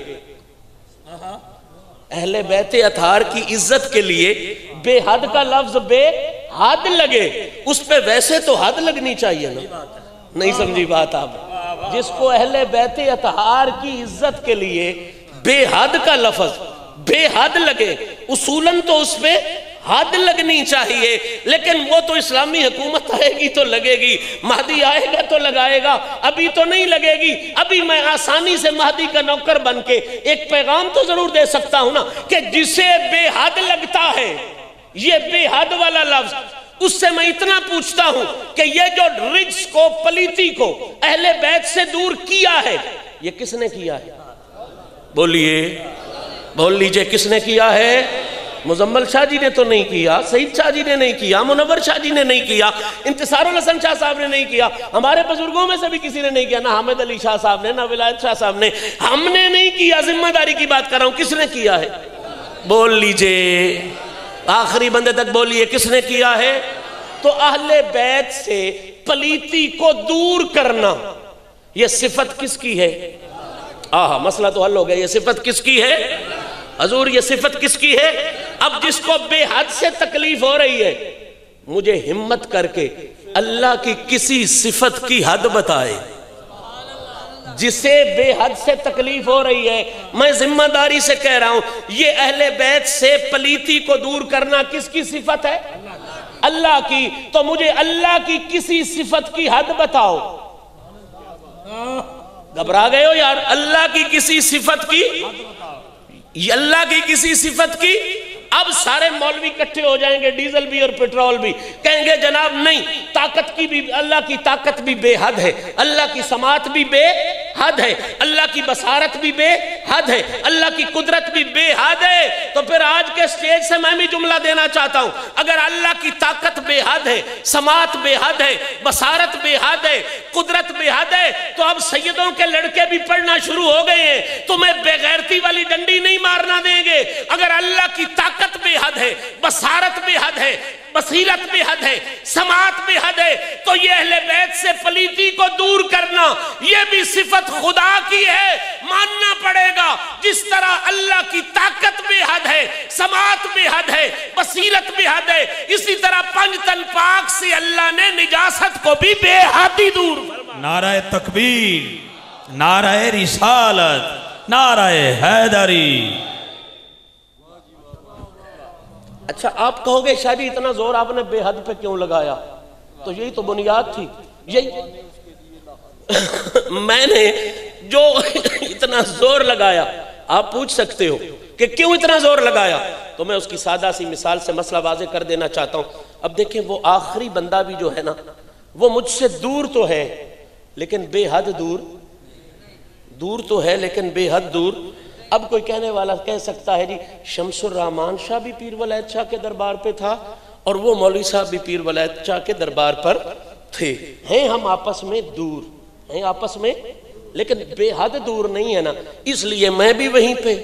اہل بیت اطہار کی عزت کے لیے بے حد کا لفظ بے حد لگے، اس پہ ویسے تو حد لگنی چاہیے نا، نہیں سمجھی بات آپ؟ جس کو اہل بیت اطہار کی عزت کے لیے بے حد کا لفظ بے حد لگے، اصولاً تو اس پہ حد لگنی چاہیے، لیکن وہ تو اسلامی حکومت آئے گی تو لگے گی، مہدی آئے گا تو لگائے گا، ابھی تو نہیں لگے گی۔ ابھی میں آسانی سے مہدی کا نوکر بن کے ایک پیغام تو ضرور دے سکتا ہوں نا کہ جسے بے حد لگتا ہے، یہ بے حد والا لفظ، اس سے میں اتنا پوچھتا ہوں کہ یہ جو رجس کو، پلیتی کو اہل بیت سے دور کیا ہے، یہ کس نے کیا ہے؟ بول لیجئے کس نے کیا ہے؟ مزمل شاہ جی نے تو نہیں کیا، سعید شاہ جی نے نہیں کیا، منور شاہ جی نے نہیں کیا، انتصار الحسن شاہ صاحب نے نہیں کیا، ہمارے بزرگوں میں سے بھی کسی نے نہیں کیا، نہ حامد علی شاہ صاحب نے، نہ ولایت شاہ صاحب نے، ہم نے نہیں کیا، ذمہ داری کی بات کر رہا ہوں، کس نے کیا ہے؟ بول لیجئے، آخری بندے تک بولیے، کس نے کیا ہے؟ تو اہل بیت سے پلیتی کو دور کرنا، یہ صفت کس کی ہے؟ مسئلہ تو حل ہو گیا، یہ صفت کس کی ہے؟ حضور یہ صفت کس کی ہے؟ اب جس کو بے حد سے تکلیف ہو رہی ہے، مجھے ہمت کر کے اللہ کی کسی صفت کی حد بتائے۔ جسے بے حد سے تکلیف ہو رہی ہے، میں ذمہ داری سے کہہ رہا ہوں، یہ اہل بیت سے پلیتی کو دور کرنا کس کی صفت ہے؟ اللہ کی۔ تو مجھے اللہ کی کسی صفت کی حد بتاؤ۔ گھبرا گئے ہو یار؟ اللہ کی کسی صفت کی، اللہ کی کسی صفت کی۔ اب سارے مولوی کٹھے ہو جائیں گے، ڈیزل بھی اور پیٹرول بھی، کہیں گے جناب نہیں، طاقت کی بھی، اللہ کی طاقت بھی بے حد ہے، اللہ کی سماعت بھی بے حد ہے، اللہ کی بصارت بھی بے حد ہے، اللہ کی قدرت بھی بے حد ہے۔ تو پھر آج کے سٹیج سے میں بھی جملہ دینا چاہتا ہوں، اگر اللہ کی طاقت بے حد ہے، سماعت بے حد ہے، بصارت بے حد ہے، قدرت بے حد ہے، تو اب سیدوں کے لڑکے بھی پڑھنا شروع ہو گئے ہیں، تمہیں بے غیرتی والی ڈنڈی نہیں مارنا دیں گے۔ اگر اللہ کی طاقت بے حد ہے، بصارت بے حد ہے، بصیرت بے حد ہے، سماعت بے حد ہے، تو یہ اہل بیت سے پلیتی کو دور کرنا یہ بھی صفت خدا کی ہے، ماننا پڑے گا۔ جس طرح اللہ کی طاقت بے حد ہے، سماعت بے حد ہے، بصیرت بے حد ہے، اسی طرح پنج تن پاک سے اللہ نے نجاست کو بھی بے حد ہی دور فرمایا۔ نعرہ تکبیر، نعرہ رسالت، نعرہ حیدری۔ اچھا آپ کہو گے شاہ جی اتنا زور آپ نے بے حد پہ کیوں لگایا؟ تو یہی تو بنیاد تھی، یہی میں نے جو اتنا زور لگایا، آپ پوچھ سکتے ہو کہ کیوں اتنا زور لگایا، تو میں اس کی سادہ سی مثال سے مسئلہ واضح کر دینا چاہتا ہوں۔ اب دیکھیں وہ آخری بندہ بھی جو ہے نا، وہ مجھ سے دور تو ہے لیکن بے حد دور، دور تو ہے لیکن بے حد دور۔ اب کوئی کہنے والا کہہ سکتا ہے جی شمس الرحمن شاہ بھی پیر ولایت شاہ کے دربار پہ تھا اور وہ مولوی صاحب بھی پیر ولایت شاہ کے دربار پر تھے، ہیں ہم آپس میں دور، ہیں آپس میں لیکن بے حد دور نہیں ہے نا، اس لیے میں بھی وہیں پہ،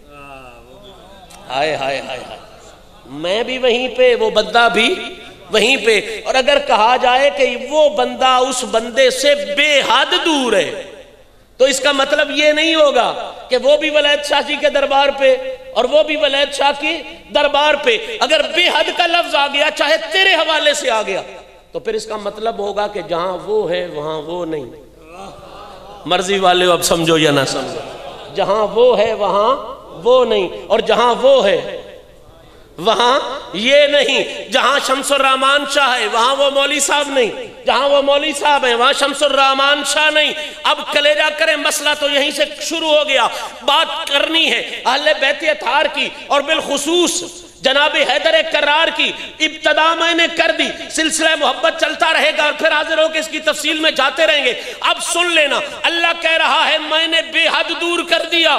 ہائے ہائے ہائے ہائے، میں بھی وہیں پہ، وہ بندہ بھی وہیں پہ۔ اور اگر کہا جائے کہ وہ بندہ اس بندے سے بے حد دور ہے تو اس کا مطلب یہ نہیں ہوگا کہ وہ بھی ولایت شاہ جی کے دربار پہ اور وہ بھی ولایت شاہ کی دربار پہ۔ اگر بے حد کا لفظ آ گیا چاہے تیرے حوالے سے آ گیا تو پھر اس کا مطلب ہوگا کہ جہاں وہ ہے وہاں وہ نہیں۔ مرضی والے اب سمجھو یا نہ سمجھو، جہاں وہ ہے وہاں وہ نہیں، اور جہاں وہ ہے وہاں یہ نہیں۔ جہاں شمس الرحمن شاہ ہے وہاں وہ مولوی صاحب نہیں، جہاں وہ مولوی صاحب ہیں وہاں شمس الرحمن شاہ نہیں۔ اب کلیجہ کریں، مسئلہ تو یہیں سے شروع ہو گیا۔ بات کرنی ہے اہل بیت اطہار کی اور بالخصوص جناب حیدر کرار کی، ابتدا میں نے کر دی، سلسلہ محبت چلتا رہے گا اور پھر حاضر ہو کے اس کی تفصیل میں جاتے رہیں گے۔ اب سن لینا، اللہ کہہ رہا ہے میں نے بے حد دور کر دیا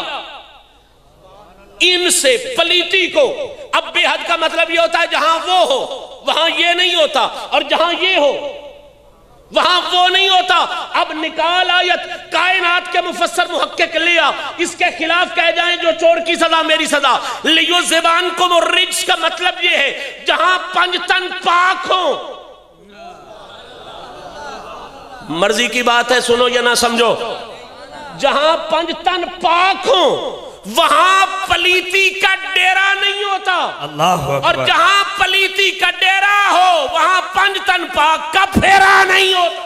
ان سے پلیتی کو۔ اب بے حد کا مطلب یہ ہوتا ہے جہاں وہ ہو وہاں یہ نہیں ہوتا، اور جہاں یہ ہو وہاں وہ نہیں ہوتا۔ اب نکال آیت کائنات کے مفسر محقق لیا، اس کے خلاف کہہ جائیں جو چور کی سزا میری سزا۔ لیو زبان کو مرجس کا مطلب یہ ہے جہاں پنج تن پاک ہوں۔ مرضی کی بات ہے، سنو یا نہ سمجھو، جہاں پنج تن پاک ہوں وہاں پلیتی کا ڈیرا نہیں ہوتا، اللہ اکبر۔ اور جہاں پلیتی کا ڈیرا ہو وہاں پنج تن پاک کا پھیرا نہیں ہوتا۔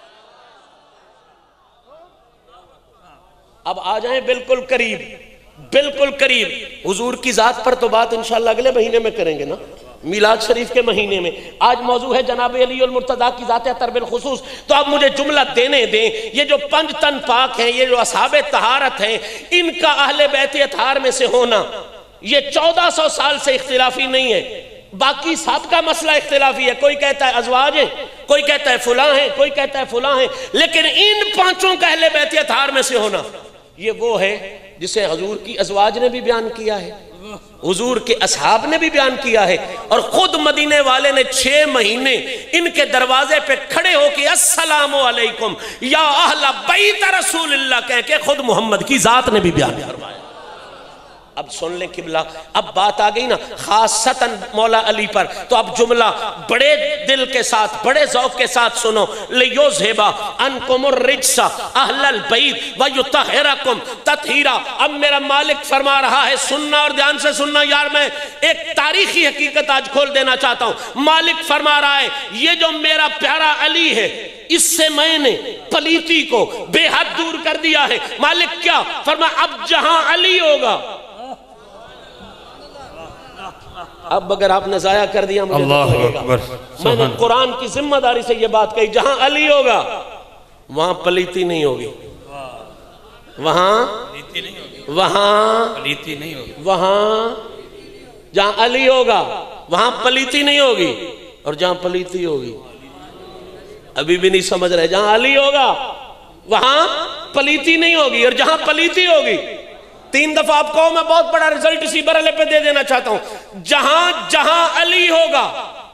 اب آ جائیں بالکل قریب، بالکل قریب۔ حضور کی ذات پر تو بات انشاءاللہ اگلے مہینے میں کریں گے نا، میلاد شریف کے مہینے میں۔ آج موضوع ہے جناب علی المرتضیٰ کی ذات اطہر بالخصوص۔ تو اب مجھے جملہ دینے دیں، یہ جو پنج تن پاک ہیں، یہ جو اصحاب طہارت ہیں، ان کا اہل بیت اطہار میں سے ہونا یہ 1400 سال سے اختلافی نہیں ہے۔ باقی سب کا مسئلہ اختلافی ہے، کوئی کہتا ہے ازواج ہیں، کوئی کہتا ہے فلاں ہیں، کوئی کہتا ہے فلاں ہیں، لیکن ان پانچوں کا اہل بیت اطہار میں سے ہونا یہ وہ ہے جسے حضور کی ازواج نے بھی بیان کیا ہے، حضور کے اصحاب نے بھی بیان کیا ہے، اور خود مدینے والے نے 6 مہینے ان کے دروازے پہ کھڑے ہو کے السلام علیکم یا اہل بیت رسول اللہ کہہ کے خود محمد کی ذات نے بھی بیان فرمایا۔ اب سن لیں قبلہ، اب بات آ گئی نا خاصتاً مولا علی پر، تو اب جملہ بڑے دل کے ساتھ، بڑے ذوق کے ساتھ سنو۔ لیوزہبا عنکم الرجس اہل البیت ویطہرکم تطہیرا۔ اب میرا مالک فرما رہا ہے، سننا اور دھیان سے سننا یار، میں ایک تاریخی حقیقت آج کھول دینا چاہتا ہوں۔ مالک فرما رہا ہے یہ جو میرا پیارا علی ہے اس سے میں نے پلیتی کو بے حد دور کر دیا ہے۔ مالک کیا فرما؟ اب جہاں علی ہوگا، اب اگر آپ نے ضائع کر دیا مجھے اللہ اکبر، میں نے قرآن کی ذمہ داری سے یہ بات کہی، جہاں علی ہوگا وہاں پلیتی نہیں ہوگی، وہاں پلیتی نہیں ہوگی، وہاں جہاں علی ہوگا وہاں پلیتی نہیں ہوگی، اور جہاں پلیتی ہوگی ابھی بھی نہیں سمجھ رہے، جہاں علی ہوگا وہاں پلیتی نہیں ہوگی، اور جہاں پلیتی ہوگی، 3 دفعہ آپ کو میں بہت بڑا رزلٹ اسی برحلے پہ دے دینا چاہتا ہوں، جہاں جہاں علی ہوگا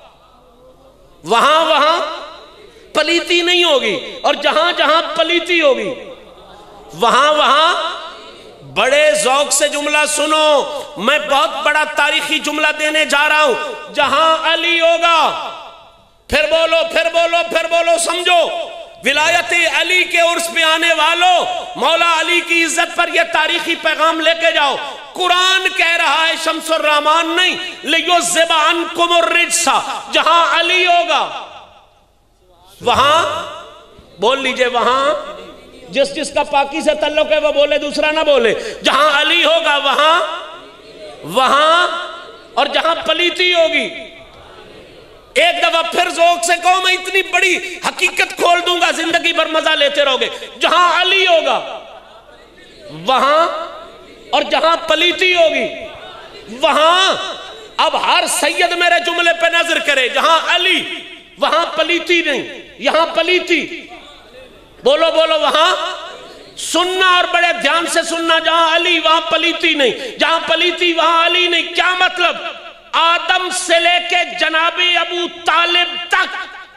وہاں وہاں پلیتی نہیں ہوگی، اور جہاں جہاں پلیتی ہوگی وہاں وہاں بڑے ذوق سے جملہ سنو، میں بہت بڑا تاریخی جملہ دینے جا رہا ہوں، جہاں علی ہوگا، پھر بولو پھر بولو پھر بولو، سمجھو، ولایت علی کے عرس پہ آنے والوں، مولا علی کی عزت پر یہ تاریخی پیغام لے کے جاؤ۔ قرآن کہہ رہا ہے، شمس الرحمان نہیں، لِيُذْهِبَ عَنْكُمُ الرِّجْسَ، جہاں علی ہوگا وہاں، بول لیجئے وہاں، جس جس کا پاکی سے تعلق ہے وہ بولے، دوسرا نہ بولے، جہاں علی ہوگا وہاں وہاں، اور جہاں پلیتی ہوگی، ایک دفعہ پھر ذوق سے کہو، میں اتنی بڑی حقیقت کھول دوں گا، زندگی بھر مزہ لیتے رہو گے، جہاں علی ہوگا وہاں، اور جہاں پلیتی ہوگی وہاں۔ اب ہر سید میرے جملے پہ نظر کرے، جہاں علی وہاں پلیتی نہیں، یہاں پلیتی، بولو بولو وہاں، سننا اور بڑے دھیان سے سننا، جہاں علی وہاں پلیتی نہیں، جہاں پلیتی وہاں علی نہیں۔ کیا مطلب؟ آدم سے لے کے جناب ابو طالب تک،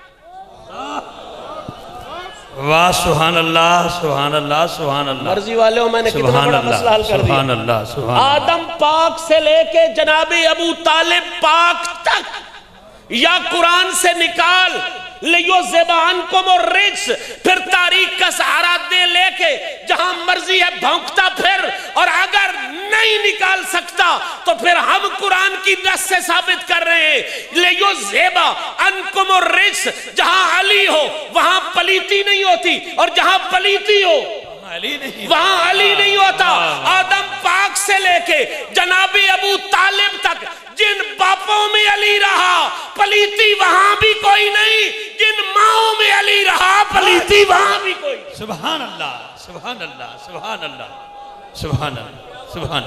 واہ سبحان اللہ سبحان اللہ سبحان اللہ، مرضی والے ہو، میں نے کتنا بڑا مسئلہ حل کر دیا۔ سبحان اللہ سبحان اللہ، آدم پاک سے لے کے جناب ابو طالب پاک تک، یا قرآن سے نکال لِيُذْهِبَ عَنْكُمُ الرِّجْسَ، پھر تاریخ کا سہارا دے لے کے جہاں مرضی ہے بھونکتا پھر، اور اگر نہیں نکال سکتا تو پھر ہم قرآن کی نص سے ثابت کر رہے ہیں، لِيُذْهِبَ عَنْكُمُ الرِّجْسَ، جہاں علی ہو وہاں پلیتی نہیں ہوتی، اور جہاں پلیتی ہو وہاں علی نہیں ہوتا۔ آدم پاک سے لے کے جناب ابو طالب تک جن باپوں میں علی رہا، پلیتی وہاں بھی کوئی نہیں، جن ماؤں میں علی رہا، پلیتی وہاں بھی کوئی۔ سبحان اللہ سبحان اللہ سبحان اللہ سبحان اللہ سبحان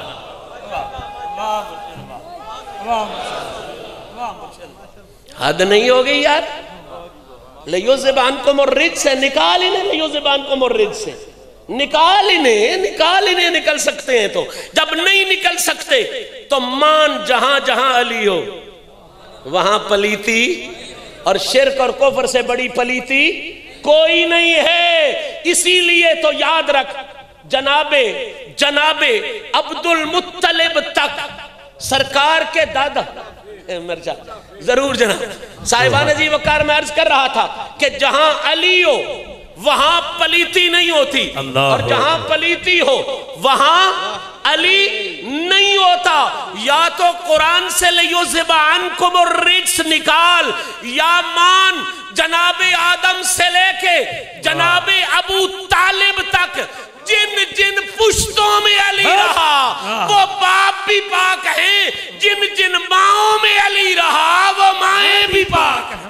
اللہ، حد نہیں ہو گئی یار؟ لِيُذْهِبَ عَنْكُمُ الرِّجْسَ سے نکال ہی نہیں، لِيُذْهِبَ عَنْكُمُ الرِّجْسَ سے نکال ہی نہیں نکل سکتے ہیں، تو جب نہیں نکل سکتے تو مان، جہاں جہاں علی ہو وہاں پلیتی، اور شرک اور کفر سے بڑی پلیتی کوئی نہیں ہے۔ اسی لیے تو یاد رکھ، جناب عبد المطلب تک سرکار کے دادا مرجع، ضرور جناب صاحبان عزیز وقار میں عرض کر رہا تھا کہ جہاں علی ہو وہاں پلیتی نہیں ہوتی، اور جہاں پلیتی ہو وہاں علی نہیں ہوتا۔ یا تو قرآن سے لِيُذْهِبَ عَنْكُمُ الرِّجْسَ نکال، یا مان جناب آدم سے لے کے جناب ابو طالب تک جن جن پشتوں میں علی رہا وہ باپ بھی پاک ہیں، جن جن ماؤں میں علی رہا وہ مائیں بھی پاک ہیں۔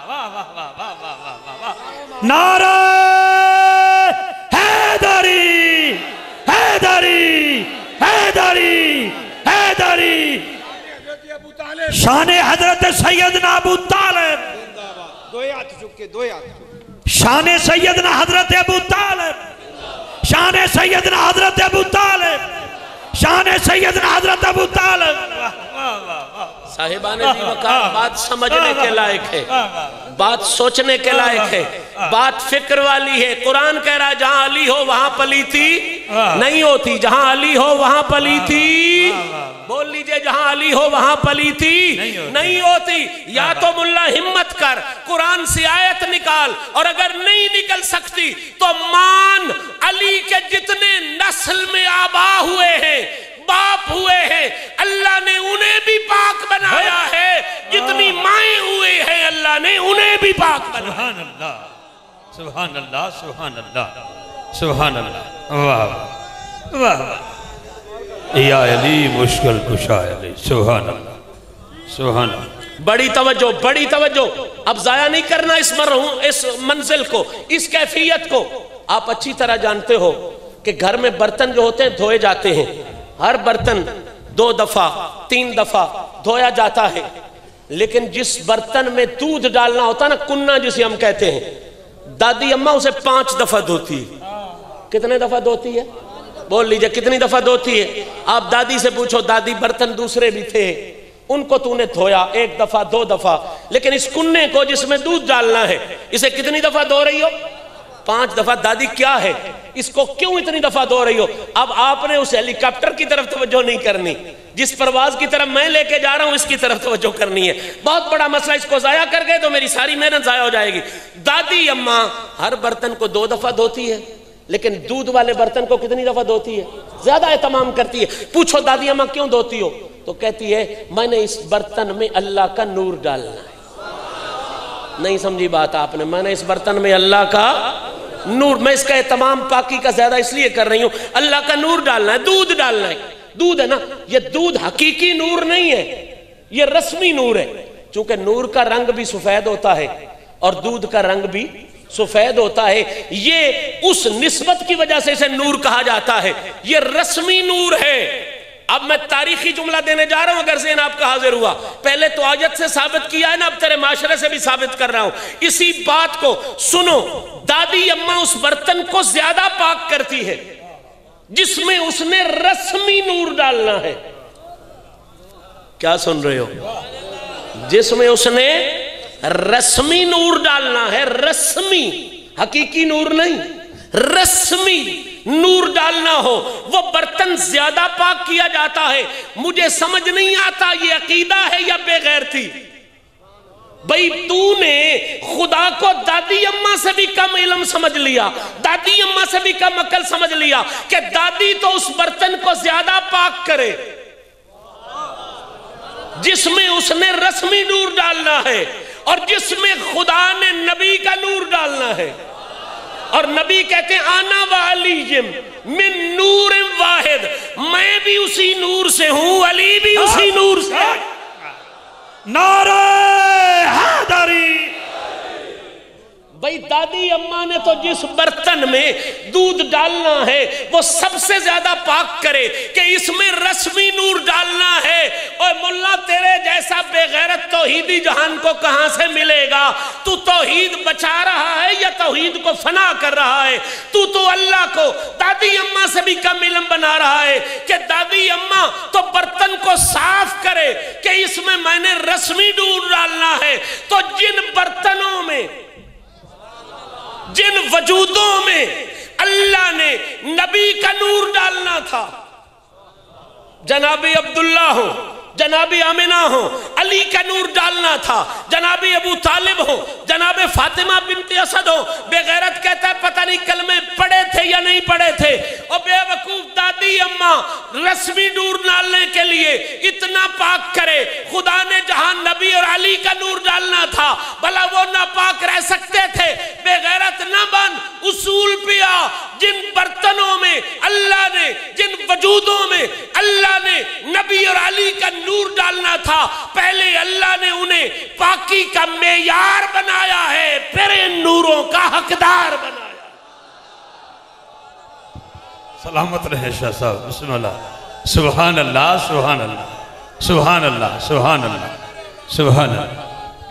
نعرہ حیدری حیدری حیدری حیدری، شان حضرت سیدنا ابو طالب، شان سیدنا حضرت ابو طالب، شان سیدنا حضرت ابو طالب، شان سیدنا حضرت ابو طالب۔ صاحبان دی وقار بات سمجھنے کے لائق ہے، بات سوچنے کے لائق ہے، بات فکر والی ہے۔ قرآن کہہ رہا ہے جہاں علی ہو وہاں پلیتی نہیں ہوتی، جہاں علی ہو وہاں پلیتی، بول لیجئے جہاں علی ہو وہاں پلیتی نہیں ہوتی۔ یا تو ملا ہمت کر قرآن سے آیت نکال، اور اگر نہیں نکل سکتی تو مان علی کے جتنے نسل میں آبا ہوئے ہیں، باپ ہوئے ہیں، اللہ نے انہیں بھی پاک بنایا ہے، جتنی مائیں ہوئے ہیں اللہ نے انہیں بھی پاک بنایا۔ سبحان اللہ سبحان اللہ سبحان اللہ، واہ واہ، یا علی مشکل کشا علی، سبحان اللہ سبحان اللہ۔ بڑی توجہ، اب ضائع نہیں کرنا اس منزل کو، اس کیفیت کو۔ آپ اچھی طرح جانتے ہو کہ گھر میں برتن جو ہوتے ہیں دھوئے جاتے ہیں، ہر برتن 2 دفعہ 3 دفعہ دھویا جاتا ہے، لیکن جس برتن میں دودھ ڈالنا ہوتا ہے نا، کنہ جسے ہم کہتے ہیں، دادی اماں اسے 5 دفعہ دھوتی ہے۔ کتنے دفعہ دھوتی ہے؟ بول لیجئے کتنی دفعہ دھوتی ہے؟ آپ دادی سے پوچھو، دادی برتن دوسرے بھی تھے، ان کو تو نے دھویا 1 دفعہ 2 دفعہ، لیکن اس کننے کو جس میں دودھ ڈالنا ہے اسے کتنی دفعہ دھو رہی ہو؟ 5 دفعہ۔ دادی کیا ہے، اس کو کیوں اتنی دفعہ دھو رہی ہو؟ اب آپ نے اس ہیلی کاپٹر کی طرف توجہ نہیں کرنی، جس پرواز کی طرف میں لے کے جا رہا ہوں اس کی طرف توجہ کرنی ہے۔ بہت بڑا مسئلہ، اس کو ضائع کر گئے تو میری ساری محنت ضائع ہو جائے گی۔ دادی اماں ہر برتن کو 2 دفعہ دھوتی ہے، لیکن دودھ والے برتن کو کتنی دفعہ دھوتی ہے؟ زیادہ اہتمام کرتی ہے۔ پوچھو دادی اماں کیوں دھوتی ہو؟ تو کہتی ہے میں نے اس برتن میں اللہ کا نور ڈالنا ہے۔ نہیں سمجھی بات آپ نے، میں نے اس برتن میں اللہ کا نور، میں اس کا اہتمام پاکی کا زیادہ اس لیے کر رہی ہوں، اللہ کا نور ڈالنا ہے، دودھ ڈالنا ہے۔ دودھ ہے نا، یہ دودھ حقیقی نور نہیں ہے، یہ رسمی نور ہے، چونکہ نور کا رنگ بھی سفید ہوتا ہے اور دودھ کا رنگ بھی سفید ہوتا ہے، یہ اس نسبت کی وجہ سے اسے نور کہا جاتا ہے، یہ رسمی نور ہے۔ اب میں تاریخی جملہ دینے جا رہا ہوں، اگر ذہن آپ کا حاضر ہوا، پہلے تو آیت سے ثابت کیا ہے نا، اب تیرے معاشرے سے بھی ثابت کر رہا ہوں، اسی بات کو سنو۔ دادی اماں اس برتن کو زیادہ پاک کرتی ہے جس میں اس نے رسمی نور ڈالنا ہے۔ کیا سن رہے ہو؟ جس میں اس نے رسمی نور ڈالنا ہے، رسمی، حقیقی نور نہیں، رسمی نور ڈالنا ہو، وہ برتن زیادہ پاک کیا جاتا ہے۔ مجھے سمجھ نہیں آتا یہ عقیدہ ہے یا بے غیرتی؟ بھئی تو نے خدا کو دادی اماں سے بھی کم علم سمجھ لیا، دادی اماں سے بھی کم عقل سمجھ لیا کہ دادی تو اس برتن کو زیادہ پاک کرے جس میں اس نے رسمی نور ڈالنا ہے اور جس میں خدا نے نبی کا نور ڈالنا ہے۔ اور نبی کہتے ہیں آنا و علی من نور واحد، میں بھی اسی نور سے ہوں، علی بھی اسی نور سے۔ نعرہ حیدری۔ بھئی دادی اماں نے تو جس برتن میں دودھ ڈالنا ہے وہ سب سے زیادہ پاک کرے کہ اس میں رسمی نور ڈالنا ہے۔ اوہ ملا تیرے جیسا بے غیرت توحیدی جہان کو کہاں سے ملے گا؟ تو توحید بچا رہا ہے یا توحید کو فنا کر رہا ہے؟ تو اللہ کو دادی اماں سے بھی کم علم بنا رہا ہے کہ دادی اماں تو برتن کو صاف کرے کہ اس میں نے رسمی نور ڈالنا ہے۔ تو جن برتنوں میں، جن وجودوں میں اللہ نے نبی کا نور ڈالنا تھا، جناب عبداللہ ہو، جناب آمنہ ہو، علی کا نور ڈالنا تھا، جناب ابو طالب ہو، جناب فاطمہ بنت اسد ہو، بے غیرت کہتا ہے پتہ نہیں کلمے پڑھے تھے یا نہیں پڑھے تھے، اور بے وقوف دادی اماں رسمی نور ڈالنے کے لیے اتنا پاک کرے۔ خدا نے جہاں نبی اور علی کا نور ڈالنا تھا بھلا وہ نہ پاک رہ سکتے تھے؟ بے غیرت نہ بن، اصول پہ آ۔ جن برتنوں میں اللہ نے، جن وجودوں میں اللہ نے نبی اور علی کا نور ڈالنا تھا، پہلے اللہ نے انہیں پاکی کا معیار بنایا ہے، پھر ان نوروں کا حقدار بنایا۔ سلامت رہے شاہ صاحب، بسم اللہ، سبحان اللہ، سبحان اللہ، سبحان اللہ، سبحان اللہ، سبحان اللہ۔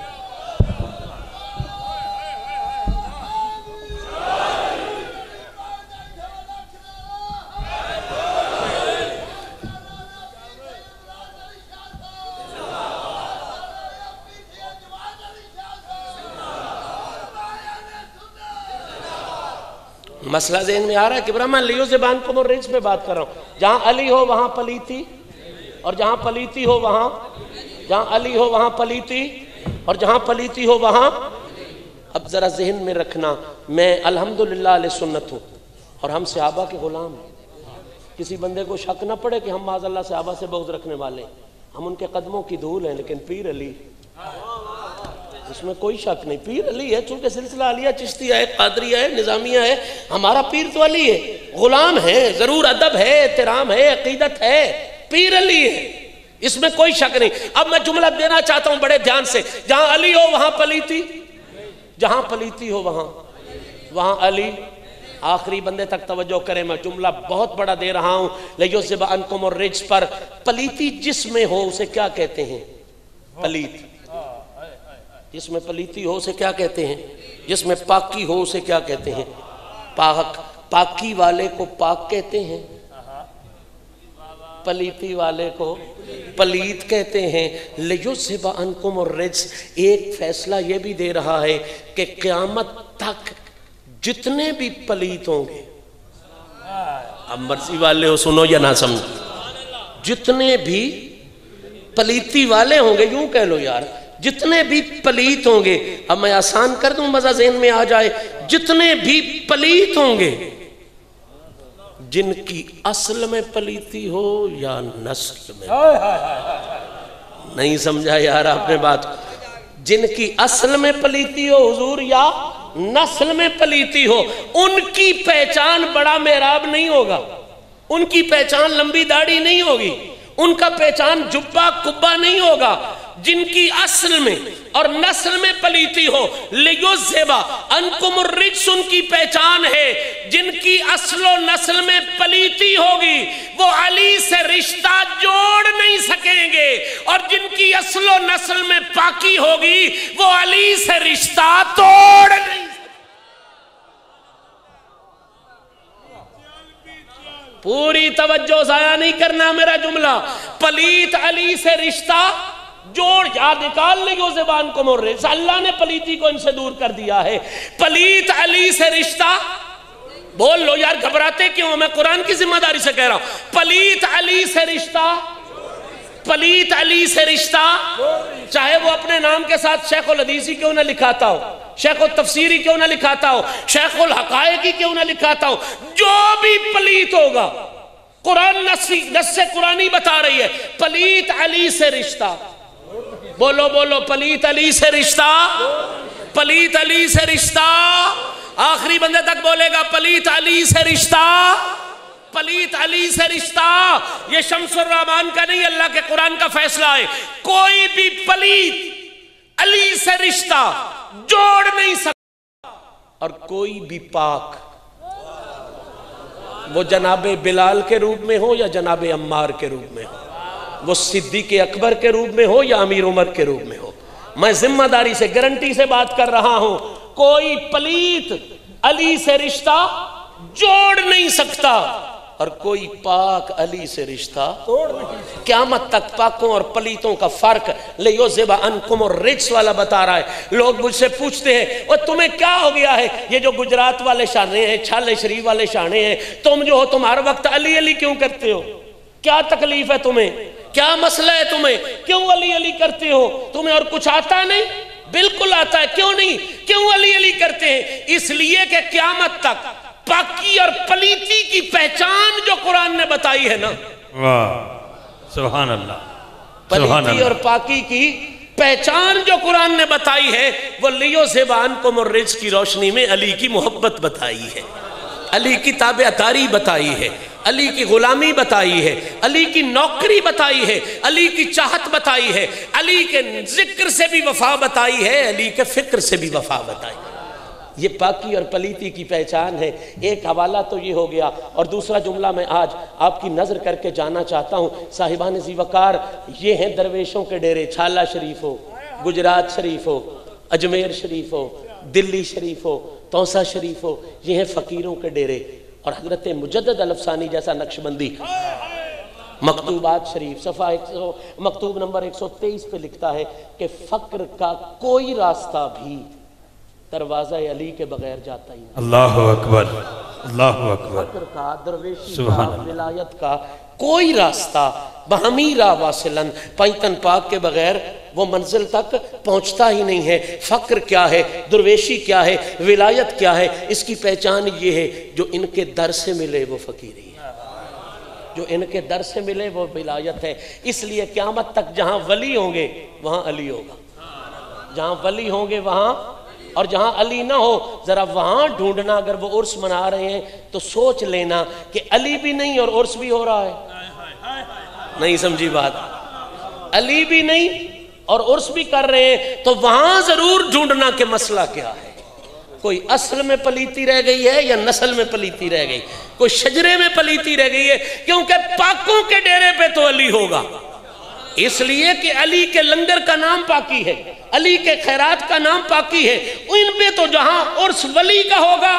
مسئلہ ذہن میں آ رہا ہے کہ میں لیو زبان کو مرریج پہ بات کر رہا ہوں۔ جہاں علی ہو وہاں پلیتی، اور جہاں پلیتی ہو وہاں، جہاں علی ہو وہاں پلیتی، اور جہاں پلیتی ہو وہاں۔ اب ذرا ذہن میں رکھنا، میں الحمدللہ علیہ سنت ہوں اور ہم صحابہ کے غلام ہیں۔ کسی بندے کو شک نہ پڑے کہ ہم معاذ اللہ صحابہ سے بغض رکھنے والے ہیں، ہم ان کے قدموں کی دھول ہیں، لیکن پیر علی، اس میں کوئی شک نہیں، پیر علی ہے، چونکہ سلسلہ علیہ چشتیہ ہے، قادریہ ہے، نظامیہ ہے، ہمارا پیر تو علی ہے، غلام ہے، ضرور ادب ہے، احترام ہے، عقیدت ہے، پیر علی ہے، اس میں کوئی شک نہیں۔ اب میں جملہ دینا چاہتا ہوں بڑے دھیان سے، جہاں علی ہو وہاں پلیتی، جہاں پلیتی ہو وہاں علی۔ آخری بندے تک توجہ کریں، میں جملہ بہت بڑا دے رہا ہوں، لیُذْهِبَ عَنْکُمُ الرِّجْسَ پر۔ پلیتی جس میں ہو اسے کیا کہتے ہیں؟ پلیت۔ جس میں پلیتی ہو اسے کیا کہتے ہیں؟ جس میں پاکی ہو اسے کیا کہتے ہیں؟ پاک۔ پاکی والے کو پاک کہتے ہیں، پلیتی والے کو پلیت کہتے ہیں۔ لیُذْهِبَ عَنْکُمُ الرِّجْسَ، ایک فیصلہ یہ بھی دے رہا ہے کہ قیامت تک جتنے بھی پلیت ہوں گے، اب مرضی والے ہو سنو یا نہ سمجھو، جتنے بھی پلیتی والے ہوں گے، یوں کہہ لو یار، جتنے بھی پلیت ہوں گے، اب میں آسان کر دوں مزہ ذہن میں آ جائے، جتنے بھی پلیت ہوں گے، جن کی اصل میں پلیتی ہو یا نسل میں، نہیں سمجھا یار آپ نے بات، جن کی اصل میں پلیتی ہو حضور یا نسل میں پلیتی ہو، ان کی پہچان بڑا محراب نہیں ہوگا، ان کی پہچان لمبی داڑھی نہیں ہوگی، ان کا پہچان جبہ کبہ نہیں ہوگا، جن کی اصل میں اور نسل میں پلیتی ہو، لیُذْهِبَ عَنْکُمُ الرِّجْسَ، ان کی پہچان ہے، جن کی اصل و نسل میں پلیتی ہوگی وہ علی سے رشتہ جوڑ نہیں سکیں گے، اور جن کی اصل و نسل میں پاکی ہوگی وہ علی سے رشتہ توڑ نہیں سکیں۔ پوری توجہ ضائع نہیں کرنا میرا جملہ، پلیت علی سے رشتہ جوڑ، یاد نکال لیُذْهِبَ عَنْکُمُ الرِّجْسَ، اللہ نے پلیتی کو ان سے دور کر دیا ہے، پلیت علی سے رشتہ، بول لو یار گھبراتے کیوں، میں قرآن کی ذمہ داری سے کہہ رہا ہوں، پلیت علی سے رشتہ، پلیت علی سے رشتہ، چاہے وہ اپنے نام کے ساتھ شیخ الحدیثی کیوں نہ لکھاتا ہو، شیخ التفسیری کیوں نہ لکھاتا ہو، شیخ الحقائقی کیوں نہ لکھاتا ہو، جو بھی پلیت ہوگا، قرآن نص قرآنی بتا رہی ہے، پلیت علی سے رشتہ، بولو بولو، پلیت علی سے رشتہ، پلیت علی سے رشتہ، آخری بندے تک بولے گا، پلیت علی سے رشتہ، پلیت علی سے رشتہ، یہ شمس الرحمان کا نہیں، اللہ کے قرآن کا فیصلہ ہے، کوئی بھی پلیت علی سے رشتہ جوڑ نہیں سکتا، اور کوئی بھی پاک، وہ جناب بلال کے روپ میں ہو یا جناب عمار کے روپ میں ہو، وہ صدیق اکبر کے روپ میں ہو یا امیر عمر کے روپ میں ہو، میں ذمہ داری سے گارنٹی سے بات کر رہا ہوں، کوئی پلیت علی سے رشتہ جوڑ نہیں سکتا، اور کوئی پاک علی سے رشتہ قیامت تک پاکوں اور پلیتوں کا فرق لیُذْهِبَ عَنْکُمُ الرِّجْسَ والا بتا رہا ہے۔ لوگ مجھ سے پوچھتے ہیں وہ تمہیں کیا ہو گیا ہے، یہ جو گجرات والے شانے ہیں، چھالے شریف والے شانے ہیں، تم جو ہو تم ہر وقت علی علی کیوں کرتے ہو، کیا تکلیف ہے تمہیں، کیا مسئلہ ہے تمہیں، کیوں علی علی کرتے ہو، تمہیں اور کچھ آتا نہیں، بالکل آتا ہے، کیوں نہیں، کیوں علی علی کرتے ہیں، اس لیے کہ قیامت تک پاکی اور پلیتی کی پہچان جو قرآن نے بتائی ہے نا، سبحان اللہ، پلیتی اور پاکی کی پہچان جو قرآن نے بتائی ہے وہ لیُذْهِبَ عَنْکُمُ الرِّجْسَ کی روشنی میں علی کی محبت بتائی ہے، علی کی تابعداری بتائی ہے، علی کی غلامی بتائی ہے، علی کی نوکری بتائی ہے، علی کی چاہت بتائی ہے، علی کے ذکر سے بھی وفا بتائی ہے، علی کے فکر سے بھی وفا بتائی ہے۔ یہ پاکی اور پلیتی کی پہچان ہے۔ ایک حوالہ تو یہ ہو گیا، اور دوسرا جملہ میں آج آپ کی نظر کر کے جانا چاہتا ہوں۔ صاحبان ذی وقار، یہ ہیں درویشوں کے ڈیرے، چھالا شریف ہو، گجرات شریف ہو، اجمیر شریف ہو، دلی شریف ہو، توسا شریف ہو، یہ ہیں فقیروں کے ڈیرے۔ اور حضرت مجدد الافسانی جیسا نقشبندی مکتوبات شریف صفحہ مکتوب نمبر 123 پہ لکھتا ہے کہ فقر کا کوئی راستہ بھی دروازہ علی کے بغیر جاتا ہی نہیں۔ اللہ اکبر، اللہ اکبر، فقر کا، درویشی کا، ولایت کا کوئی راستہ بہمیرہ واصلن پیتن پاک کے بغیر وہ منزل تک پہنچتا ہی نہیں ہے۔ فقر کیا ہے، درویشی کیا ہے، ولایت کیا ہے، اس کی پہچان یہ ہے جو ان کے در سے ملے وہ فقیری ہے، جو ان کے در سے ملے وہ ولایت ہے۔ اس لیے قیامت تک جہاں ولی ہوں گے وہاں علی ہوگا، جہاں ولی ہوں گے وہاں، اور جہاں علی نہ ہو ذرا وہاں ڈھونڈنا۔ اگر وہ عرس منا رہے ہیں تو سوچ لینا کہ علی بھی نہیں اور عرس بھی ہو رہا ہے، نہیں سمجھی بات، علی بھی نہیں اور عرس بھی کر رہے ہیں، تو وہاں ضرور ڈھونڈنا کہ مسئلہ کیا ہے، کوئی اصل میں پلیتی رہ گئی ہے یا نسل میں پلیتی رہ گئی، کوئی شجرے میں پلیتی رہ گئی ہے، کیونکہ پاکوں کے ڈیرے پہ تو علی ہوگا، اس لیے کہ علی کے لنگر کا نام پاکی ہے، علی کے خیرات کا نام پاکی ہے، ان پہ تو جہاں عرس ولی کا ہوگا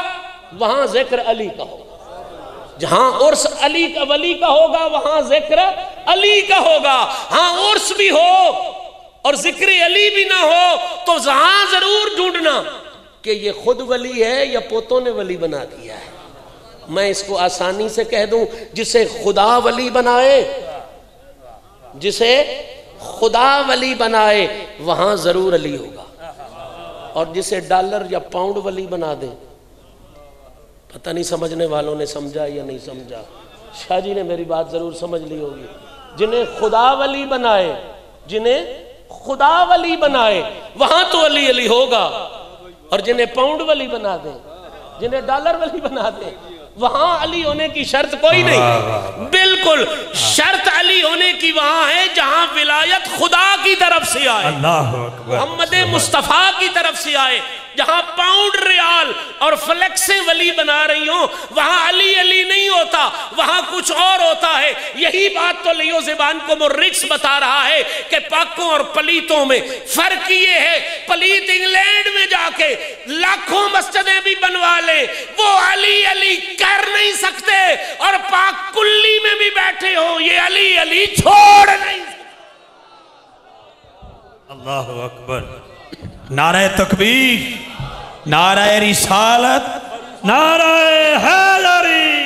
وہاں ذکر علی کا ہوگا. جہاں عرس علی کا ولی کا ہوگا وہاں ذکر علی کا ہوگا. ہاں عرس بھی ہو اور ذکر علی بھی نہ ہو تو وہاں ضرور ڈھونڈنا کہ یہ خود ولی ہے یا پوتوں نے ولی بنا دیا ہے. میں اس کو آسانی سے کہہ دوں، جسے خدا ولی بنائے، جسے خدا ولی بنائے وہاں ضرور علی ہوگا، اور جسے ڈالر یا پاؤنڈ ولی بنا دیں، پتہ نہیں سمجھنے والوں نے سمجھا یا نہیں سمجھا. شاہ جی نے میری بات ضرور سمجھ لی ہوگی. جنہیں خدا ولی بنائے، جنہیں خدا ولی بنائے وہاں تو علی علی ہوگا، اور جنہیں پاؤنڈ ولی بنا دیں، جنہیں ڈالر ولی بنا دیں، وہاں علی ہونے کی شرط کوئی نہیں. بالکل شرط علی ہونے کی وہاں ہے جہاں ولایت خدا کی طرف سے آئے، اللہ اکبر، محمد مصطفیٰ کی طرف سے آئے. جہاں پاؤنڈ ریال اور فلیکسیں ولی بنا رہی ہوں وہاں علی علی نہیں ہوتا، وہاں کچھ اور ہوتا ہے. یہی بات تو لیو زبان کو مرکس بتا رہا ہے کہ پاکوں اور پلیتوں میں فرق یہ ہے، پلیت انگلینڈ میں جا کے لاکھوں مسجدیں بھی بنوا لیں وہ علی علی کر نہیں سکتے، اور پاک کلی میں بھی بیٹھے ہو یہ علی علی چھوڑ نہیں سکتے. اللہ اکبر. نعرہ تکبیر، نعرہ رسالت، نعرہ حیدری.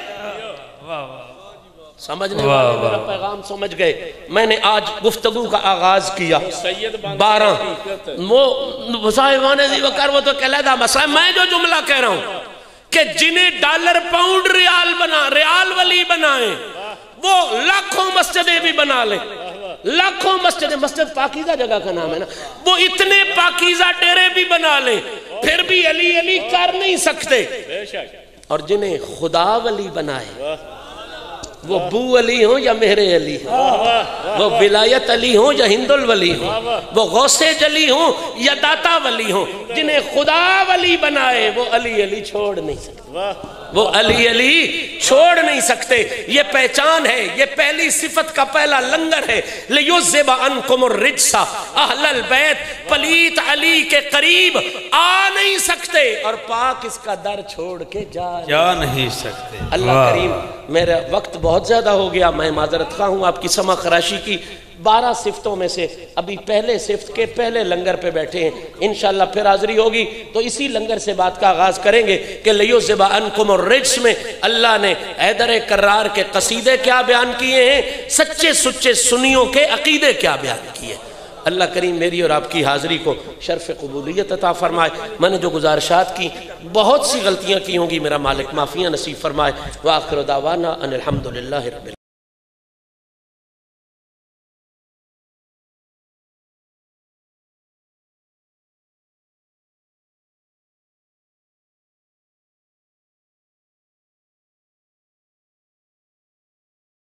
سمجھنے والے میرا پیغام سمجھ گئے. میں نے آج گفتگو کا آغاز کیا 12 وہ صاحبان ذی وقار، وہ تو کہلیدہ مسئلہ. میں جو جملہ کہہ رہا ہوں کہ جنہیں ڈالر پاؤنڈ ریال ولی بنائیں وہ لاکھوں مسجدیں بھی بنا لیں، لاکھوں مسجدیں، مسجد پاکیزہ جگہ کا نام ہے نا، وہ اتنے پاکیزہ ڈیرے بھی بنا لیں پھر بھی علی علی کر نہیں سکتے. اور جنہیں خدا ولی بنائے وہ بو علی ہوں یا مہر علی ہوں، وہ ولایت علی ہوں یا ہند الولی ہوں، وہ غوث جلی ہوں یا داتا ولی ہوں، جنہیں خدا ولی بنائے وہ علی علی چھوڑ نہیں سکتے، وہ علی علی چھوڑ نہیں سکتے. یہ پہچان ہے، یہ پہلی صفت کا پہلا لنگر ہے. لیُذْهِبَ عَنْکُمُ الرِّجْسَ اہل البیت، پلیت علی کے قریب آ نہیں سکتے اور پاک اس کا در چھوڑ کے جا نہیں سکتے. اللہ کریم، میرا وقت بہت زیادہ ہو گیا، میں معذرت خواہ ہوں آپ کی سمع خراشی کی. 12 صفتوں میں سے ابھی پہلے صفت کے پہلے لنگر پہ بیٹھے ہیں. انشاءاللہ پھر حاضری ہوگی تو اسی لنگر سے بات کا آغاز کریں گے کہ لیُذْهِبَ عَنْکُمُ الرِّجْسَ میں اللہ نے حیدر کرار کے قصیدے کیا بیان کیے ہیں، سچے سچے سنیوں کے عقیدے کیا بیان کیے. اللہ کریم میری اور آپ کی حاضری کو شرف قبولیت عطا فرمائے. میں نے جو گزارشات کی بہت سی غلطیاں کی ہوں گی، میرا مالک معافیاں نصیب فرمائے. وآخر دعوانا ان الحمدللہ رب